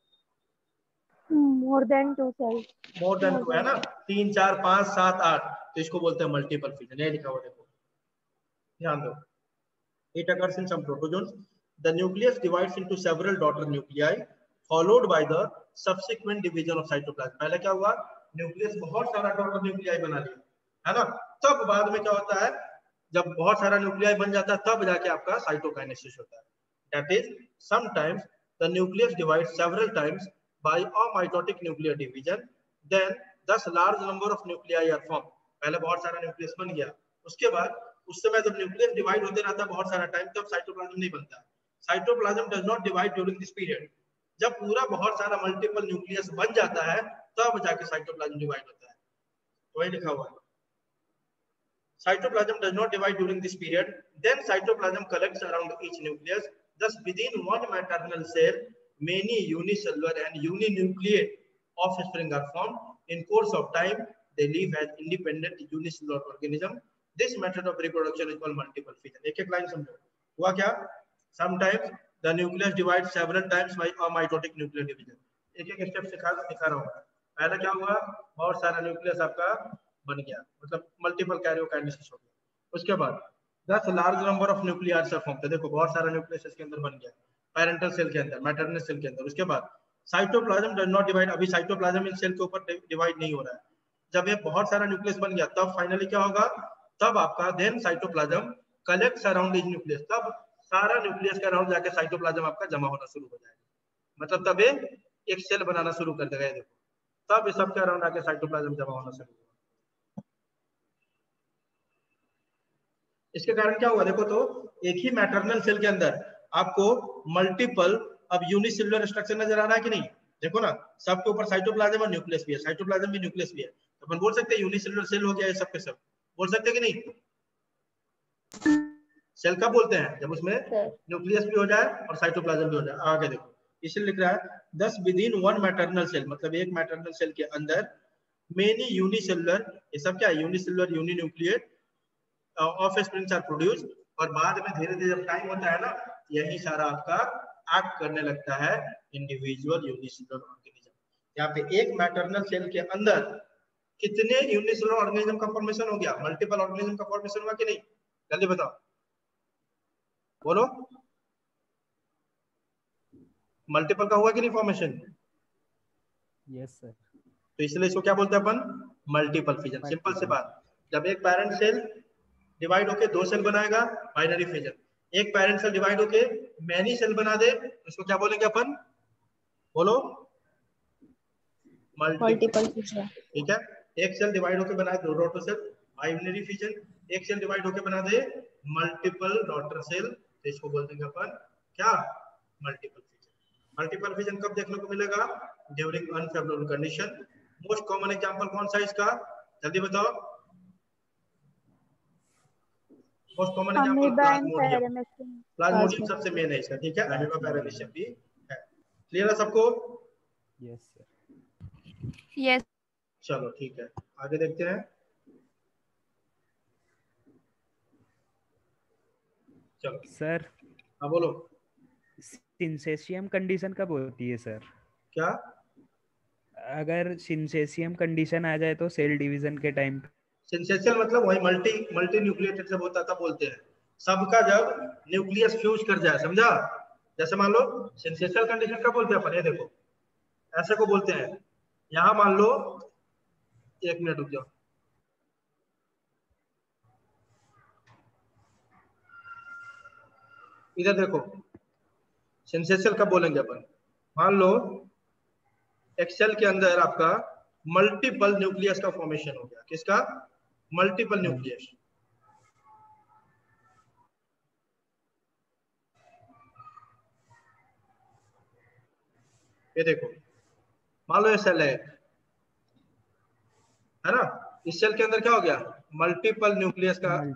More than 2 cells. More than 2 है ना, 3 4 5 7 8, तो इसको बोलते हैं मल्टीपल फ्यूजन। ये लिखा हुआ देखो, ध्यान दो। It occurs in some protozoans. The nucleus divides into several daughter nuclei, followed by the subsequent division of cytoplasm. पहले क्या हुआ? न्यूक्लियस बहुत सारा डॉटर न्यूक्लियाई बना लिया, है ना? तब बाद में क्या होता है? जब बहुत सारा न्यूक्लियाई बन जाता है, तब जाके आपका साइटोकाइनेसिस होता है। That is, sometimes the nucleus divides several times by amitotic nuclear division. Then, thus large number of nuclei are formed. पहले बहुत सारा न्यूक्लियस बन गया, उसके बाद उस समय जब न्यूक्लियस डिवाइड होते रहता है बहुत सारा टाइम, तब साइटोप्लाज्म नहीं बनता। Cytoplasm does not divide during this period. जब पूरा बहुत सारा मल्टीपल न्यूक्लियस बन जाता है, तब जाके साइटोप्लाज्म डिवाइड होता है। तो वही लिखा हुआ है, cytoplasm does not divide during this period. Then cytoplasm collects around each nucleus. Thus, within one maternal cell, many unicellular and uninucleate offspring are formed. In course of time, they live as independent unicellular organism. This method of reproduction is called multiple fission. एक एक line समझो, हुआ क्या? Sometimes the nucleus divides several times by amitotic nuclear division. एक एक step दिखा रहा हूँ। पहले क्या हुआ? बहुत सारा न्यूक्लियस आपका बन गया, मतलब मल्टीपल कैरियोकाइनेसिस हो गया। उसके बाद 10 large number of nucleus form थे। देखो बहुत सारा न्यूक्लियस इसके अंदर बन गया, पेरेंटल सेल के अंदर, मैटरनल सेल के अंदर। उसके बाद साइटोप्लाज्म डज नॉट डिवाइड। अभी साइटोप्लाज्म इन सेल के ऊपर डिवाइड नहीं हो रहा है। जब ये बहुत सारा न्यूक्लियस बन गया, तब फाइनली क्या होगा? तब आपका then cytoplasm collects around this nucleus. तब सारा न्यूक्लियस के अराउंड जाके साइटोप्लाज्म आपका जमा होना शुरू हो जाएगा। मतलब तब ये एक सेल बनाना शुरू कर देगा। देखो तब ये सबके अराउंड आके साइटोप्लाज्म जमा होना शुरू होगा। इसके कारण क्या हुआ? देखो तो एक ही मैटरनल सेल के अंदर आपको मल्टीपल अब यूनिसेलुलर स्ट्रक्चर नजर आ रहा है कि नहीं? देखो ना, सबके ऊपर साइटोप्लाज्म और न्यूक्लियस भी है, साइटोप्लाज्म भी न्यूक्लियस भी है। तो अपन बोल सकते हैं यूनिसेलुलर सेल हो गया ये सब के सब, बोल सकते हैं कि नहीं? सेल कब बोलते हैं? जब उसमें न्यूक्लियस भी हो जाए और साइटोप्लाज्म भी हो जाए। आगे देखो, इसलिए लिख रहा है 10 विदिन वन मैटरनल सेल, मतलब एक मैटरनल सेल के अंदर मेनी यूनिसेलुलर, ये सब क्या है? Unicellular uninucleate offsprings are produced. और बाद में धीरे धीरे जब टाइम होता है ना, यही सारा आपका एक्ट करने लगता है इंडिविजुअल यूनिसेलुलर ऑर्गेनिज्म। यहाँ पे एक मैटरनल सेल के अंदर कितने यूनिसेलुलर ऑर्गेनिज्म का फॉर्मेशन हो गया? मल्टीपल ऑर्गेनिज्म का फॉर्मेशन हुआ कि नहीं? जल्दी बताओ, बोलो। मल्टीपल का हुआ कि नहीं फॉर्मेशन? Yes sir. तो इसलिए इसको क्या बोलते हैं अपन? Multiple fission. सिंपल सी बात, जब एक पेरेंट सेल डिवाइड होके 2 सेल बनाएगा, बाइनरी फिजन। एक पेरेंट सेल डिवाइड होके मैनी सेल बना दे, इसको क्या बोलेंगे अपन? बोलो, मल्टीपल फिजन। ठीक है, एक सेल डिवाइड होके बनाए 2 डॉटर सेल, बाइनरी फिजन। एक सेल डिवाइड होके बना दे मल्टीपल डॉटर सेल, तो इसको बोल देंगे अपन क्या? Multiple fission. मल्टीपल फिजन कब देखने को मिलेगा? During unfavourable condition. Most common example कौन सा इसका? जल्दी बताओ। Most common example plasmodium. Plasmodium सबसे मेन है इसका, ठीक है? अमीबा पैरामीशियम भी है। क्लियर है सबको? Yes sir. यस। चलो ठीक है, आगे देखते हैं। चलो सर, हाँ बोलो। सिंसेशियम कंडीशन कब होती है सर? क्या? अगर सिंसेशियम कंडीशन आ जाए तो सेल डिवीजन के टाइम? सिंसेशियल मतलब वही मल्टी न्यूक्लिएटेड जब होता था बोलते हैं, सबका जब न्यूक्लियस फ्यूज कर जाए, समझा? जैसे मान लो सिंसेशियल कंडीशन कब बोलते हैं अपन? ये देखो ऐसे को बोलते हैं। यहाँ मान लो, एक मिनट रुक जाओ, इधर देखो, सिंसेशियल कब बोलेंगे अपन? मान लो एक सेल के अंदर आपका मल्टीपल न्यूक्लियस का फॉर्मेशन हो गया। किसका? Multiple nucleus. ये देखो, मान लो ये सेल है ना, इस सेल के अंदर क्या हो गया, मल्टीपल न्यूक्लियस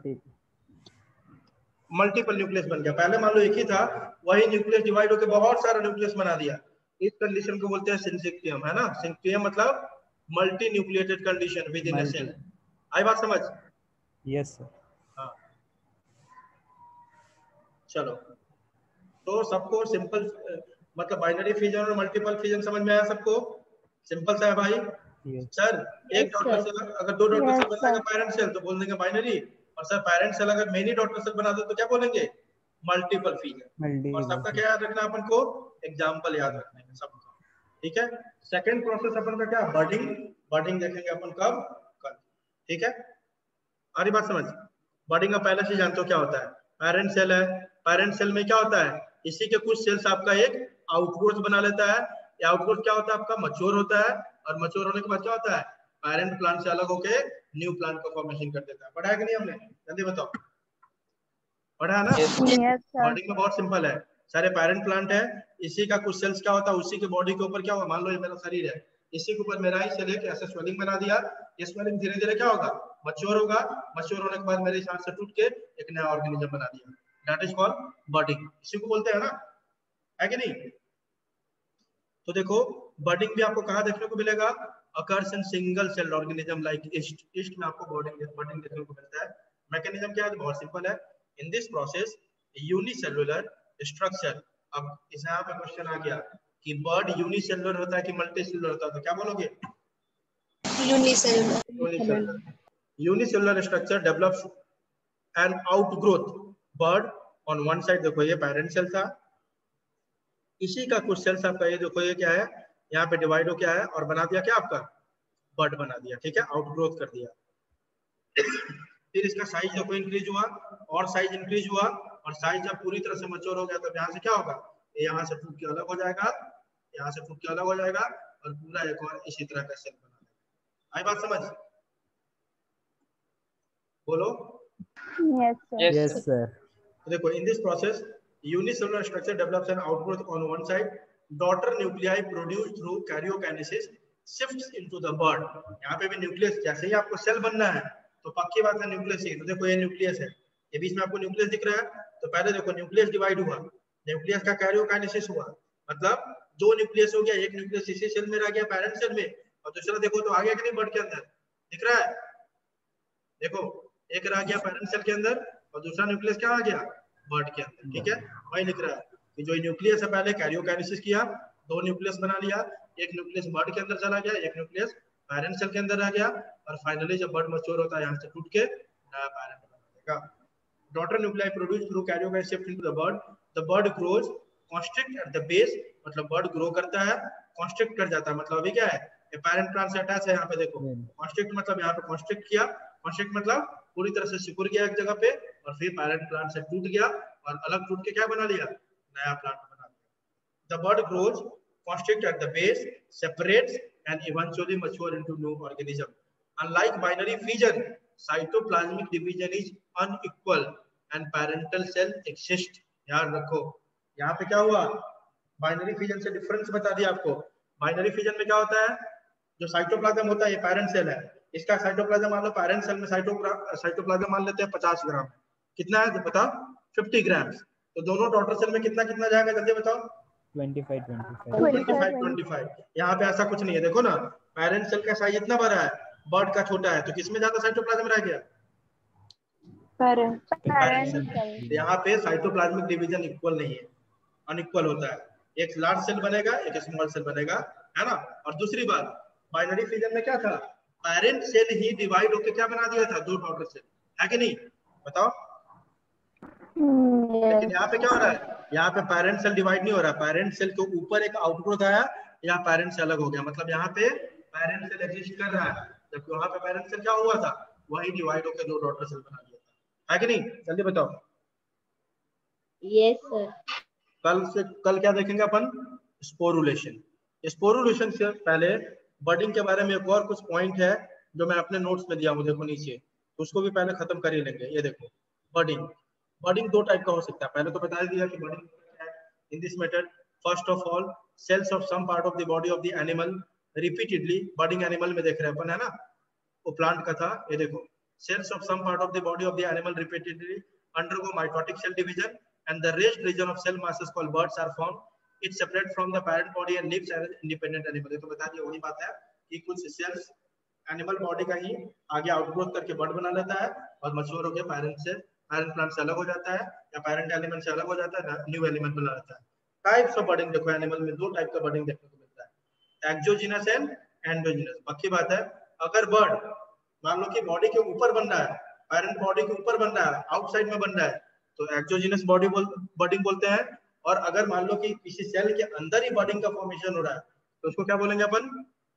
बन गया। पहले मान लो एक ही था, वही न्यूक्लियस डिवाइड होकर बहुत सारा न्यूक्लियस बना दिया। इस कंडीशन को बोलते हैं सिनसिक्टियम, है ना। सिनसिक्टियम मतलब multinucleated condition within a cell. आई बात समझ? Yes sir. हाँ चलो, तो सबको सिंपल मतलब बाइनरी फिजन और मल्टीपल फिजन समझ में आया सबको? सिंपल सा है भाई। सर एक डॉटर सेल, अगर दो डॉटर सेल बनाएगा पैरेंट सेल तो बोल देंगे बाइनरी, और सर पैरेंट सेल अगर मेनी डॉटर सेल बना दो तो क्या बोलेंगे, मल्टीपल फिजन। और सबका क्या याद रखना अपन को, एग्जांपल याद रखना है सबका, ठीक है। सेकंड प्रोसेस अपन का क्या, बडिंग। बडिंग देखेंगे अपन कब, कल, ठीक है। आ रही बात समझ? बडिंग का पहले से जानते हो क्या होता है, पैरेंट सेल है, पैरेंट सेल में क्या होता है, इसी के कुछ सेल्स आपका एक आउटग्रोथ बना लेता है। ये आउटग्रोथ क्या होता है आपका, मैच्योर होता है, और मैच्योर होने के बाद क्या होता है, पैरेंट प्लांट से अलग होके न्यू प्लांट का फॉर्मेशन कर देता है। पढ़ा है कि नहीं हमने, जल्दी बताओ, पढ़ा है ना? बॉडी में बहुत सिंपल है, सारे पैरेंट प्लांट है, इसी का कुछ सेल्स क्या होता है, उसी के बॉडी के ऊपर क्या हुआ, मान लो ये मेरा शरीर है, इसी के ऊपर मेरा ही सेल है, ऐसे स्वेलिंग बना दिया, ये स्वेलिंग धीरे धीरे क्या होगा, मैच्योर होगा, मैच्योर होने के बाद मेरे हिसाब से टूट के एक नया ऑर्गेनिज्म बना दिया, दैट इज कॉल्ड बडिंग। इसी को बोलते हैं ना, है कि नहीं? तो देखो बडिंग भी आपको कहाँ देखने को मिलेगा, occurs in single celled organism like yeast। yeast में आपको बडिंग देखने को मिलता है। मैकेनिज्म क्या है, बहुत सिंपल है, in this process unicellular structure. अब इस यहाँ पे क्वेश्चन आ गया कि बर्ड यूनिसेलुलर होता है कि मल्टीसेलुलर होता है, तो क्या बोलोगे, unicellular. Unicellular structure develops an outgrowth bud on one side. देखो ये पैरेंट सेल था, इसी का कुछ सेल्स आपका ये देखो, ये क्या है, यहाँ पे डिवाइड हो क्या है और बना दिया क्या आपका, बर्ड बना दिया, ठीक है, आउटग्रोथ कर दिया। फिर इसका साइज देखो इंक्रीज हुआ, और साइज इंक्रीज हुआ, और साइज जब पूरी तरह से मैच्योर हो गया तब यहाँ से क्या होगा, ये यहाँ से टूट के अलग हो जाएगा, यहाँ से टूट के अलग हो जाएगा, और पूरा एक और इसी तरह का सेल बना देगा। आई बात समझ? बोलो यस सर। देखो in this process unicellular structure develops an outgrowth on one side, daughter nuclei produced through karyokinesis shifts into the bud। यहाँ पे भी न्यूक्लियस, जैसे ही आपको सेल बनना है तो पक्की बात है न्यूक्लियस ही। तो देखो ये न्यूक्लियस है, ये बीच में आपको न्यूक्लियस दिख रहा है, तो पहले देखो न्यूक्लियस डिवाइड हुआ, न्यूक्लियस का karyokinesis हुआ, मतलब दो न्यूक्लियस हो गया, एक न्यूक्लियस इसी सेल में रह गया पैरेंट सेल में, और दूसरा देखो तो आ गया कि नहीं बड के अंदर, दिख रहा है, देखो एक रह गया पैरेंट सेल के अंदर और दूसरा न्यूक्लियस क्या आ गया, बर्ड के अंदर, ठीक है। वही लिख रहा है कि जो न्यूक्लियस है पहले कैरियोकाइनेसिस किया, दो न्यूक्लियस बना लिया, एक न्यूक्लियस बर्ड के अंदर चला गया, एक न्यूक्लियस पैरेंट सेल के अंदर रह गया, और फाइनली जब बर्ड मैच्योर होता है यहाँ से टूट के नया पैरेंट बना देगा। Daughter nuclei produce through karyokinesis shift into the bud grows constrict at the base, मतलब बर्ड ग्रो करता है, कॉन्स्ट्रिक्ट कर जाता है, मतलब अभी क्या है, ये पैरेंट प्लांट से अटैच है, यहाँ पे देखो कॉन्स्ट्रिक्ट मतलब यहाँ पे कॉन्स्ट्रिक्ट किया, कॉन्स्ट्रिक्ट मतलब पूरी तरह से सिकुड़ गया एक जगह पे, और फिर पैरेंट प्लांट से टूट गया और अलग टूट के क्या बना लिया, नया प्लांट बना दिया। The bud grows, constrict at the base, separates and eventually mature into new organism. Unlike binary fission, cytoplasmic division is unequal and parental cell exist। याद रखो, यहाँ पे क्या हुआ, बाइनरी फिजन से डिफरेंस बता दिया आपको। बाइनरी फिजन में क्या होता है, जो साइटोप्लाज्म होता है ये पैरेंट सेल है, इसका साइटोप्लाज्म मान लो पैरेंट सेल में साइटोप्लाज्म मान लेते हैं 50 ग्राम, कितना है बताओ, 50 ग्राम, तो दोनों डॉटर सेल में कितना कितना जाएगा जल्दी बताओ, 25। यहाँ पे ऐसा कुछ नहीं है, देखो ना पैरेंट सेल का साइज इतना बड़ा है, बर्ड का छोटा है, तो किसमें ज्यादा साइटोप्लाज्म रह गया, पैरेंट सेल। यहाँ पे साइटोप्लाज्मिक डिवीजन इक्वल नहीं है, अनइक्वल होता है, एक लार्ज सेल बनेगा एक स्मॉल सेल बनेगा, है ना। और दूसरी बात, बाइनरी फिजन में क्या था, पैरेंट सेल ही डिवाइड होकर क्या बना दिया था, दो डॉटर सेल, है कि नहीं, बताओ। लेकिन यहाँ पे क्या हो रहा है, यहाँ पे पैरेंट सेल डिवाइड नहीं हो रहा, पैरेंट सेल के ऊपर एक आउटग्रोथ आया, यहाँ पैरेंट से अलग हो गया, मतलब यहाँ पे पैरेंट सेल एग्जिस्ट कर रहा है, जबकि वहां पे पैरेंट सेल क्या हुआ था, वही डिवाइड होकर दो डॉटर सेल बना दिया था, है कि नहीं, जल्दी बताओ। Yes sir. कल क्या देखेंगे अपन, स्पोरुलेशन। स्पोरुलेशन से पहले बडिंग के बारे में एक और कुछ पॉइंट है जो मैं अपने नोट्स में दिया हूँ, देखो नीचे, तो उसको भी पहले खत्म कर ही लेंगे। ये देखो बडिंग, बडिंग दो टाइप का हो सकता है, पहले तो बता दिया कि budding in this method, first of all cells of some part of the body of the animal repeatedly, budding animal में देख रहे हैं अपन, है ना, वो प्लांट का था, ये देखो, cells of some part of the body of the animal repeatedly undergo mitotic cell division and the rest region of cell masses called buds are formed. It separates from the parent body and lives as an independent animal. ये तो बता दिया, वही बात है कि कुछ cells animal body का ही आगे आउटग्रोथ करके बर्ड बना लेता है और मैच्योर होकर पैरेंट प्लांट से अलग हो जाता है या पैरेंट एलिमेंट से अलग हो जाता है, न्यू एलिमेंट बना लेता है। टाइप्स ऑफ बर्डिंग देखो, एनिमल में दो टाइप का बर्डिंग देखने को मिलता है, एक्सोजीनस एंड एंडोजीनस। बाकी बात है, अगर बर्ड मान लो कि बॉडी के ऊपर बन रहा है, पैरेंट बॉडी के ऊपर बन रहा है, आउटसाइड में बन रहा है, तो एक्सोजीनस बर्डिंग बोलते हैं। और अगर मान लो कि किसी सेल के अंदर ही बर्डिंग का फॉर्मेशन हो रहा है तो उसको क्या बोलेंगे अपन?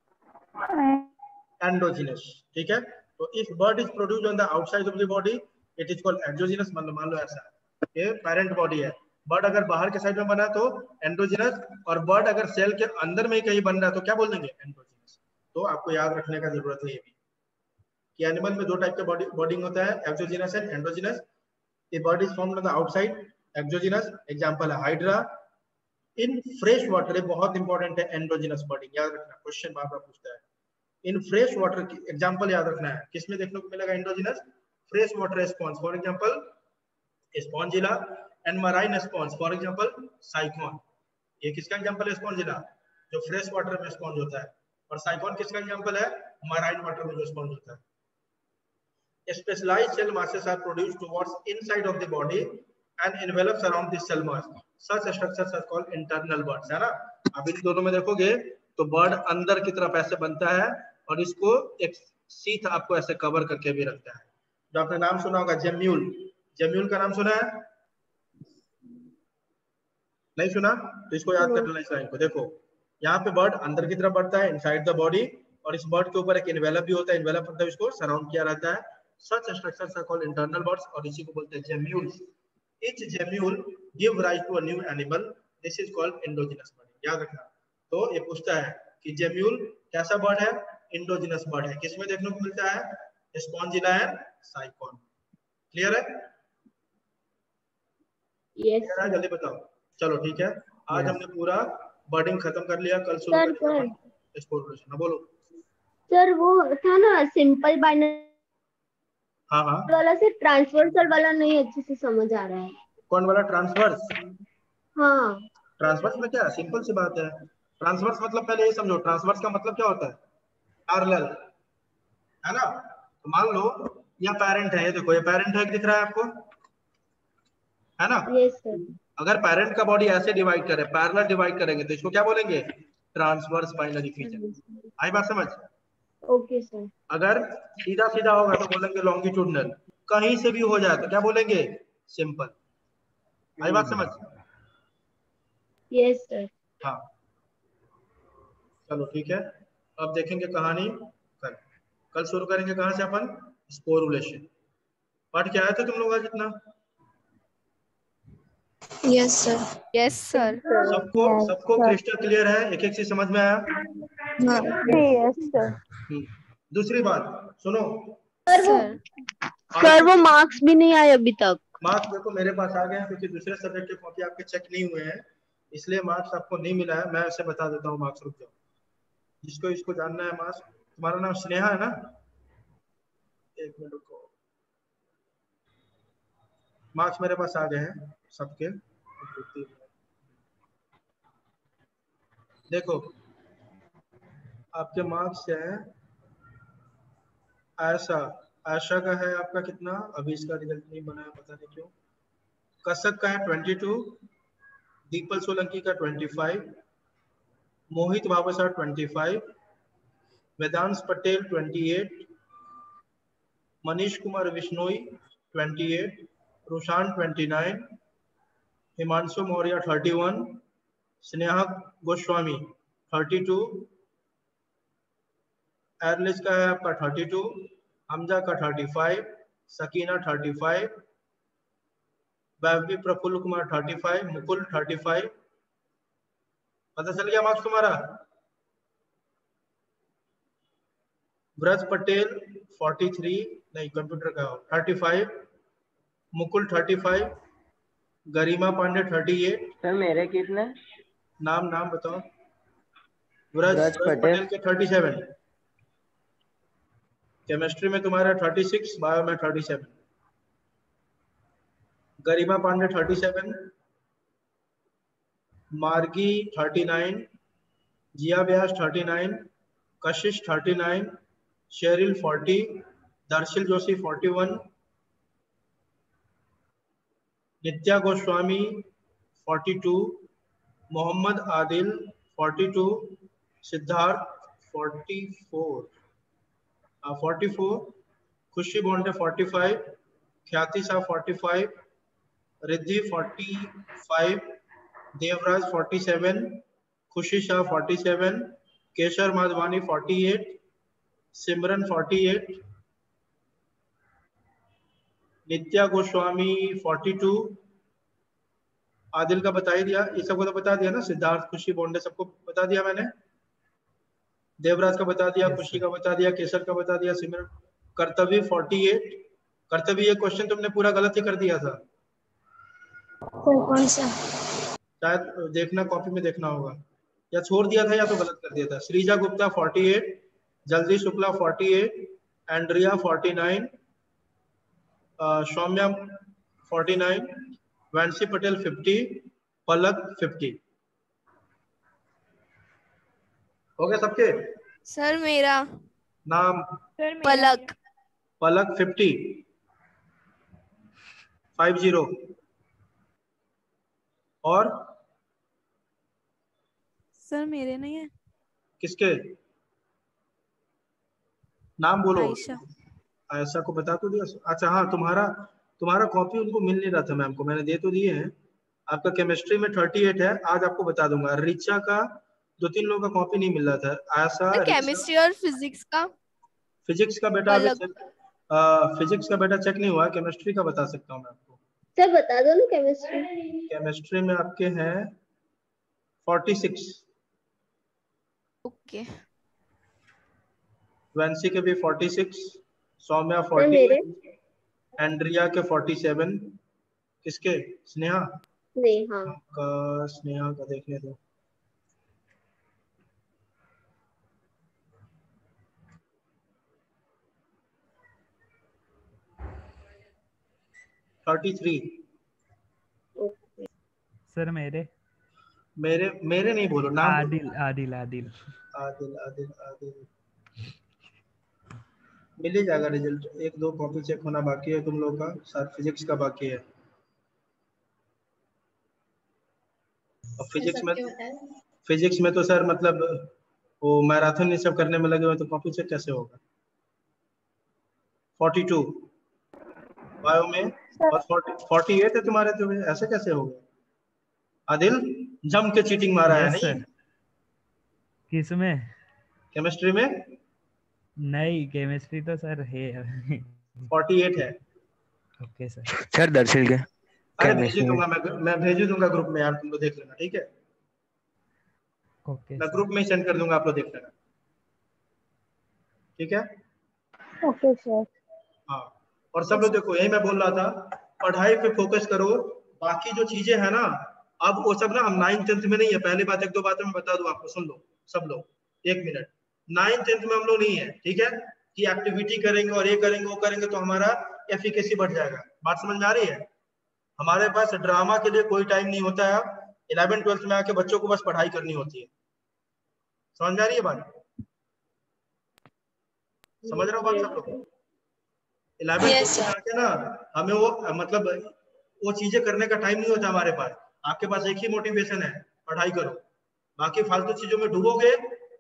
एंडोजीनस। ठीक है, तो if bud is produced on the outside of the body it is called exogenous. मान लो ऐसा ये पैरेंट बॉडी है, बर्ड अगर बाहर के साइड में बना है तो एंडोजीनस, और बर्ड अगर सेल के अंदर में ही कहीं बन रहा है तो क्या बोल देंगे? एंडोजीनस। तो आपको याद रखने का जरूरत है ये भी कि एनिमल में दो टाइप का बर्डिंग होता है, exogenous and endogenous. A bud is formed on the outside, exogenous. Example है हाइड्रा। इन फ्रेश वाटर, बहुत इंपॉर्टेंट है एंडोजीनस बर्डिंग, याद रखना, क्वेश्चन बार बार पूछता है। इन फ्रेश वाटर की एग्जांपल याद रखना है, किसमें देखने को मिलेगा endogenous? Fresh water sponge, for example spongilla, and marine sponge, for example sycon. ये किसका एग्जांपल है? स्पॉन्जिला, जो फ्रेश वाटर में स्पॉन्ज होता है, और साइकोन किसका एग्जांपल है? मराइन वाटर में जो स्पॉन्ज होता है। Specialized cell masses are produced towards inside of the body and envelops around the cell mass. Such structures are called internal buds, है ना। अब इन दोनों में देखोगे तो बर्ड अंदर की तरफ ऐसे बनता है और इसको एक सीथ आपको ऐसे कवर करके भी रखता है। जो आपने नाम सुना होगा जेम्यूल, जेम्यूल का नाम सुना है? नहीं सुना? तो इसको याद कर लेना इस लाइन को। देखो यहाँ पे बर्ड अंदर की तरफ बढ़ता है, इनसाइड द बॉडी, और इस बर्ड के ऊपर एक इन्वेलप भी होता है, इन्वेलप मतलब इसको सराउंड किया रहता है। Such structures are called internal buds, और इसी को बोलते हैं gemmules. Each gemmule give rise to a new animal. This is called endogenous budding. याद रखना। तो ये पूछता है कि जेम्यूल कैसा बर्ड है? इंडोजिनस बर्ड है। किसमें देखने को मिलता है? Spongilla and sycon. क्लियर है? यस yes, जल्दी बताओ। चलो ठीक है, आज हमने पूरा बर्डिंग खत्म कर लिया, कल शुरू करेंगे स्पोर्ट। बोलो सर, वो था ना सिंपल बाइनरी हाँ वाला, से ट्रांसवर्सल वाला नहीं अच्छे से समझ आ रहा है। कौन वाला? ट्रांसवर्स। हाँ, ट्रांसवर्स में क्या सिंपल सी बात है। ट्रांसवर्स मतलब पहले ये समझो, ट्रांसवर्स का मतलब क्या होता है? पैरेलल, है ना। तो मान लो यह पेरेंट है, ये देखो ये पेरेंट है, दिख रहा है आपको, है ना। Yes sir. अगर पेरेंट का बॉडी ऐसे डिवाइड करे, पैरेलल डिवाइड करेंगे तो इसको क्या बोलेंगे? Transverse binary feature. आई बात समझ? Okay sir. अगर सीधा सीधा होगा तो बोलेंगे लॉन्गिट्यूडनल, कहीं से भी हो जाए तो क्या बोलेंगे? सिंपल। आई बात समझ? Yes sir. हाँ चलो ठीक है, अब देखेंगे कहानी कल शुरू करेंगे। कहाँ से अपन? स्पोरुलेशन। पढ़ के आए थे तुम लोग आज इतना? Yes sir. Yes sir. सबको क्रिस्टल क्लियर है? एक एक चीज समझ में आया? Yes sir. दूसरी बात सुनो सर, वो मार्क्स भी नहीं आए अभी तक। मार्क्स देखो मेरे पास आ गए हैं, क्योंकि दूसरे सब्जेक्ट के कॉपी आपके चेक नहीं हुए हैं, इसलिए मार्क्स आपको नहीं मिला है। मैं ऐसे बता देता हूँ मार्क्स, रुक जाओ। जिसको इसको जानना है मार्क्स, तुम्हारा नाम स्नेहा है ना? एक मिनट रुको, मार्क्स मेरे पास आ गए हैं सबके। देखो आपके मार्क्स हैं, आशा का है आपका कितना? अभी इसका रिजल्ट नहीं बना है, पता नहीं क्यों। कसक का है 22, दीपल सोलंकी का 25, मोहित बाबा 25, वेदांश पटेल 28, मनीष कुमार विश्नोई 28, रुशान 29, हिमांशु मौर्य 31, स्नेहा गोस्वामी 32, एरलिस का है आपका 32, हमजा का 35, सकीना 35, वैभवी प्रफुल्ल कुमार 35, मुकुल 35। पता चल गया मार्क्स तुम्हारा? ब्रज पटेल 43, नहीं कंप्यूटर का 35, मुकुल 35, गरिमा पांडे 38। सर मेरे कितने? नाम बताओ। व्रज पटेल के 37, केमिस्ट्री में तुम्हारा 36, बायो में 37, गरिमा पांडे 37, मार्गी 39, जिया व्यास 39, कशिश 39, शेरिल 40, दर्शिल जोशी 41, नित्या गोस्वामी 42, मोहम्मद आदिल 42, सिद्धार्थ 44, खुशी बोंडे 45, ख्याति शाह 45, रिद्धि 45, देवराज 47, खुशी शाह 47, केशर माधवानी 48, सिमरन 48, नित्या गोस्वामी 42, आदिल का बता ही दिया, ये सबको तो बता दिया ना, सिद्धार्थ, खुशी, बोंडे सबको बता दिया मैंने। देवराज का बता दिया, खुशी का बता दिया, केसर का बता दिया, सिमरन। कर्तव्य 48, कर्तव्य ये क्वेश्चन तुमने पूरा गलत ही कर दिया था। कौन सा? शायद देखना, कॉपी में देखना होगा, या छोड़ दिया था या तो गलत कर दिया था। श्रीजा गुप्ता 48, जल्दी शुक्ला 48, एंड्रिया 49, सौम्या 49, वैंसी पटेल 50, पलक 50। हो गया सबके? सर मेरा नाम? पलक। पलक 50। और सर मेरे नहीं है। किसके नाम बोलो? आयशा। आयशा को बता तो दिया। अच्छा हाँ, तुम्हारा कॉपी उनको मिल नहीं रहा था मैम को, मैंने दे तो दिए हैं। आपका केमिस्ट्री में 38 है, आज आपको बता दूंगा। रिचा का 2-3 लोगों का कॉपी नहीं मिल रहा था। आयशा, केमिस्ट्री और फिजिक्स का? फिजिक्स का बेटा अभी फिजिक्स का बेटा चेक नहीं हुआ, केमिस्ट्री का बता सकता हूँ मैं आपको। सर बता दो ना केमिस्ट्री। केमिस्ट्री में आपके हैं 46। ओके। वैंसी के भी 46, सौम्या 40, एंड्रिया के 47, किसके? स्नेहा का देखने दो। सर मेरे नहीं बोलो नाम। आदिल मिल ही जाएगा रिजल्ट। 1-2 कॉपी चेक होना बाकी है तुम लोग का, शायद फिजिक्स का बाकी है। और फिजिक्स में तो सर मतलब वो मैराथन ये सब करने में लगे हुए, तो कॉपी चेक कैसे होगा? 42 बायो में और 48 है तुम्हारे, तो ऐसे कैसे होगा? आदिल जम के चीटिंग मारा है नहीं? किस में? केमिस्ट्री में नहीं, केमिस्ट्री तो सर है 48 है। Okay sir. सर दर्शिल के अरे भेज दूंगा मैं भेज दूंगा ग्रुप में यार, तुम लोग देख लेना, ठीक है? ओके, मैं ग्रुप में सेंड कर दूंगा, आप लोग देख लेना, ठीक है? Okay sir. हाँ, और सब लोग देखो, यही मैं बोल रहा था, पढ़ाई पे फोकस करो। बाकी जो चीजें है ना, अब वो सब ना हम 9th-10th में नहीं है। पहले बात 1-2 बातें मैं बता दूं आपको, सुन लो सब लोग, 1 मिनट। 9th-10th में हम लोग नहीं है, ठीक है? कि एक्टिविटी करेंगे और ये करेंगे वो करेंगे तो हमारा एफिकेसी बढ़ जाएगा। बात समझ में आ रही है? हमारे पास ड्रामा के लिए कोई टाइम नहीं होता है। 11th-12th में आके बच्चों को बस पढ़ाई करनी होती है। समझ में आ रही है बात? समझ रहे हो बात सब लोग? 11th-12th में आके ना हमें वो मतलब वो चीजें करने का टाइम नहीं होता हमारे पास। आपके पास एक ही मोटिवेशन है, पढ़ाई करो। बाकी फालतू चीजों में डूबोगे,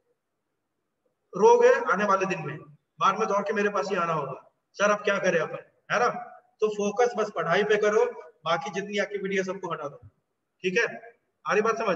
रोगे आने वाले दिन में, बाद में दौड़ के मेरे पास ही आना होगा, सर अब क्या करें अपन, है ना? तो फोकस बस पढ़ाई पे करो, बाकी जितनी एक्टिविटी है सबको हटा दो, ठीक है? आ रही बात समझ?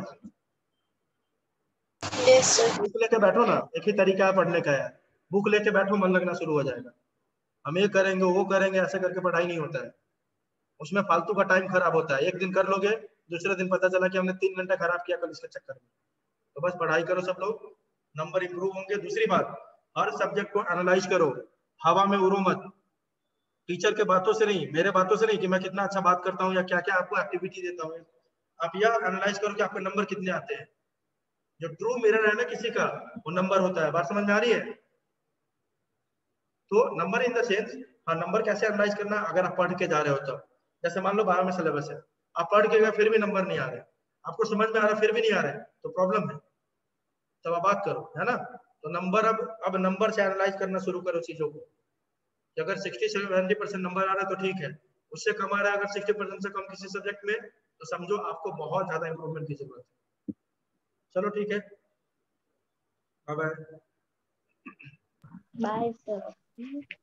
बुक लेके बैठो ना, एक ही तरीका है पढ़ने का है, बुक लेके बैठो, मन लगना शुरू हो जाएगा। हम ये करेंगे वो करेंगे ऐसे करके पढ़ाई नहीं होता है, उसमें फालतू का टाइम खराब होता है। एक दिन कर लोगे, दूसरे दिन पता चला कि हमने 3 घंटा खराब किया कल इसके चक्कर में। तो बस पढ़ाई करो सब लोग, नंबर इंप्रूव होंगे। दूसरी बात, हर सब्जेक्ट को एनालाइज करो, हवा में उड़ो मत। टीचर के बातों से नहीं, मेरे बातों से नहीं कि मैं कितना अच्छा बात करता हूँ या क्या क्या आपको एक्टिविटी देता हूँ। आप यह एनालाइज करो कि आपके नंबर कितने आते हैं। जो ट्रू मिरर है ना किसी का, वो नंबर होता है। बात समझ में आ रही है? तो नंबर इन द सेंस, हाँ नंबर कैसे एनालाइज करना अगर आप पढ़ के जा रहे हो तो, जैसे मान लो 12 में सिलेबस है, आप पढ़ के गए फिर भी नंबर नहीं आ रहे, आपको समझ में आ रहा फिर भी नहीं आ रहा है, तो प्रॉब्लम है, तब आप बात करो, है ना। तो नंबर अब नंबर से एनालाइज करना शुरू करो चीजों को, कि अगर 60-70% नंबर आ रहा है तो ठीक है, उससे कम आ रहा है अगर 60% से कम किसी सब्जेक्ट में, तो समझो आपको बहुत ज्यादा इंप्रूवमेंट की जरूरत है। चलो ठीक है, बाय बाय। Bye sir.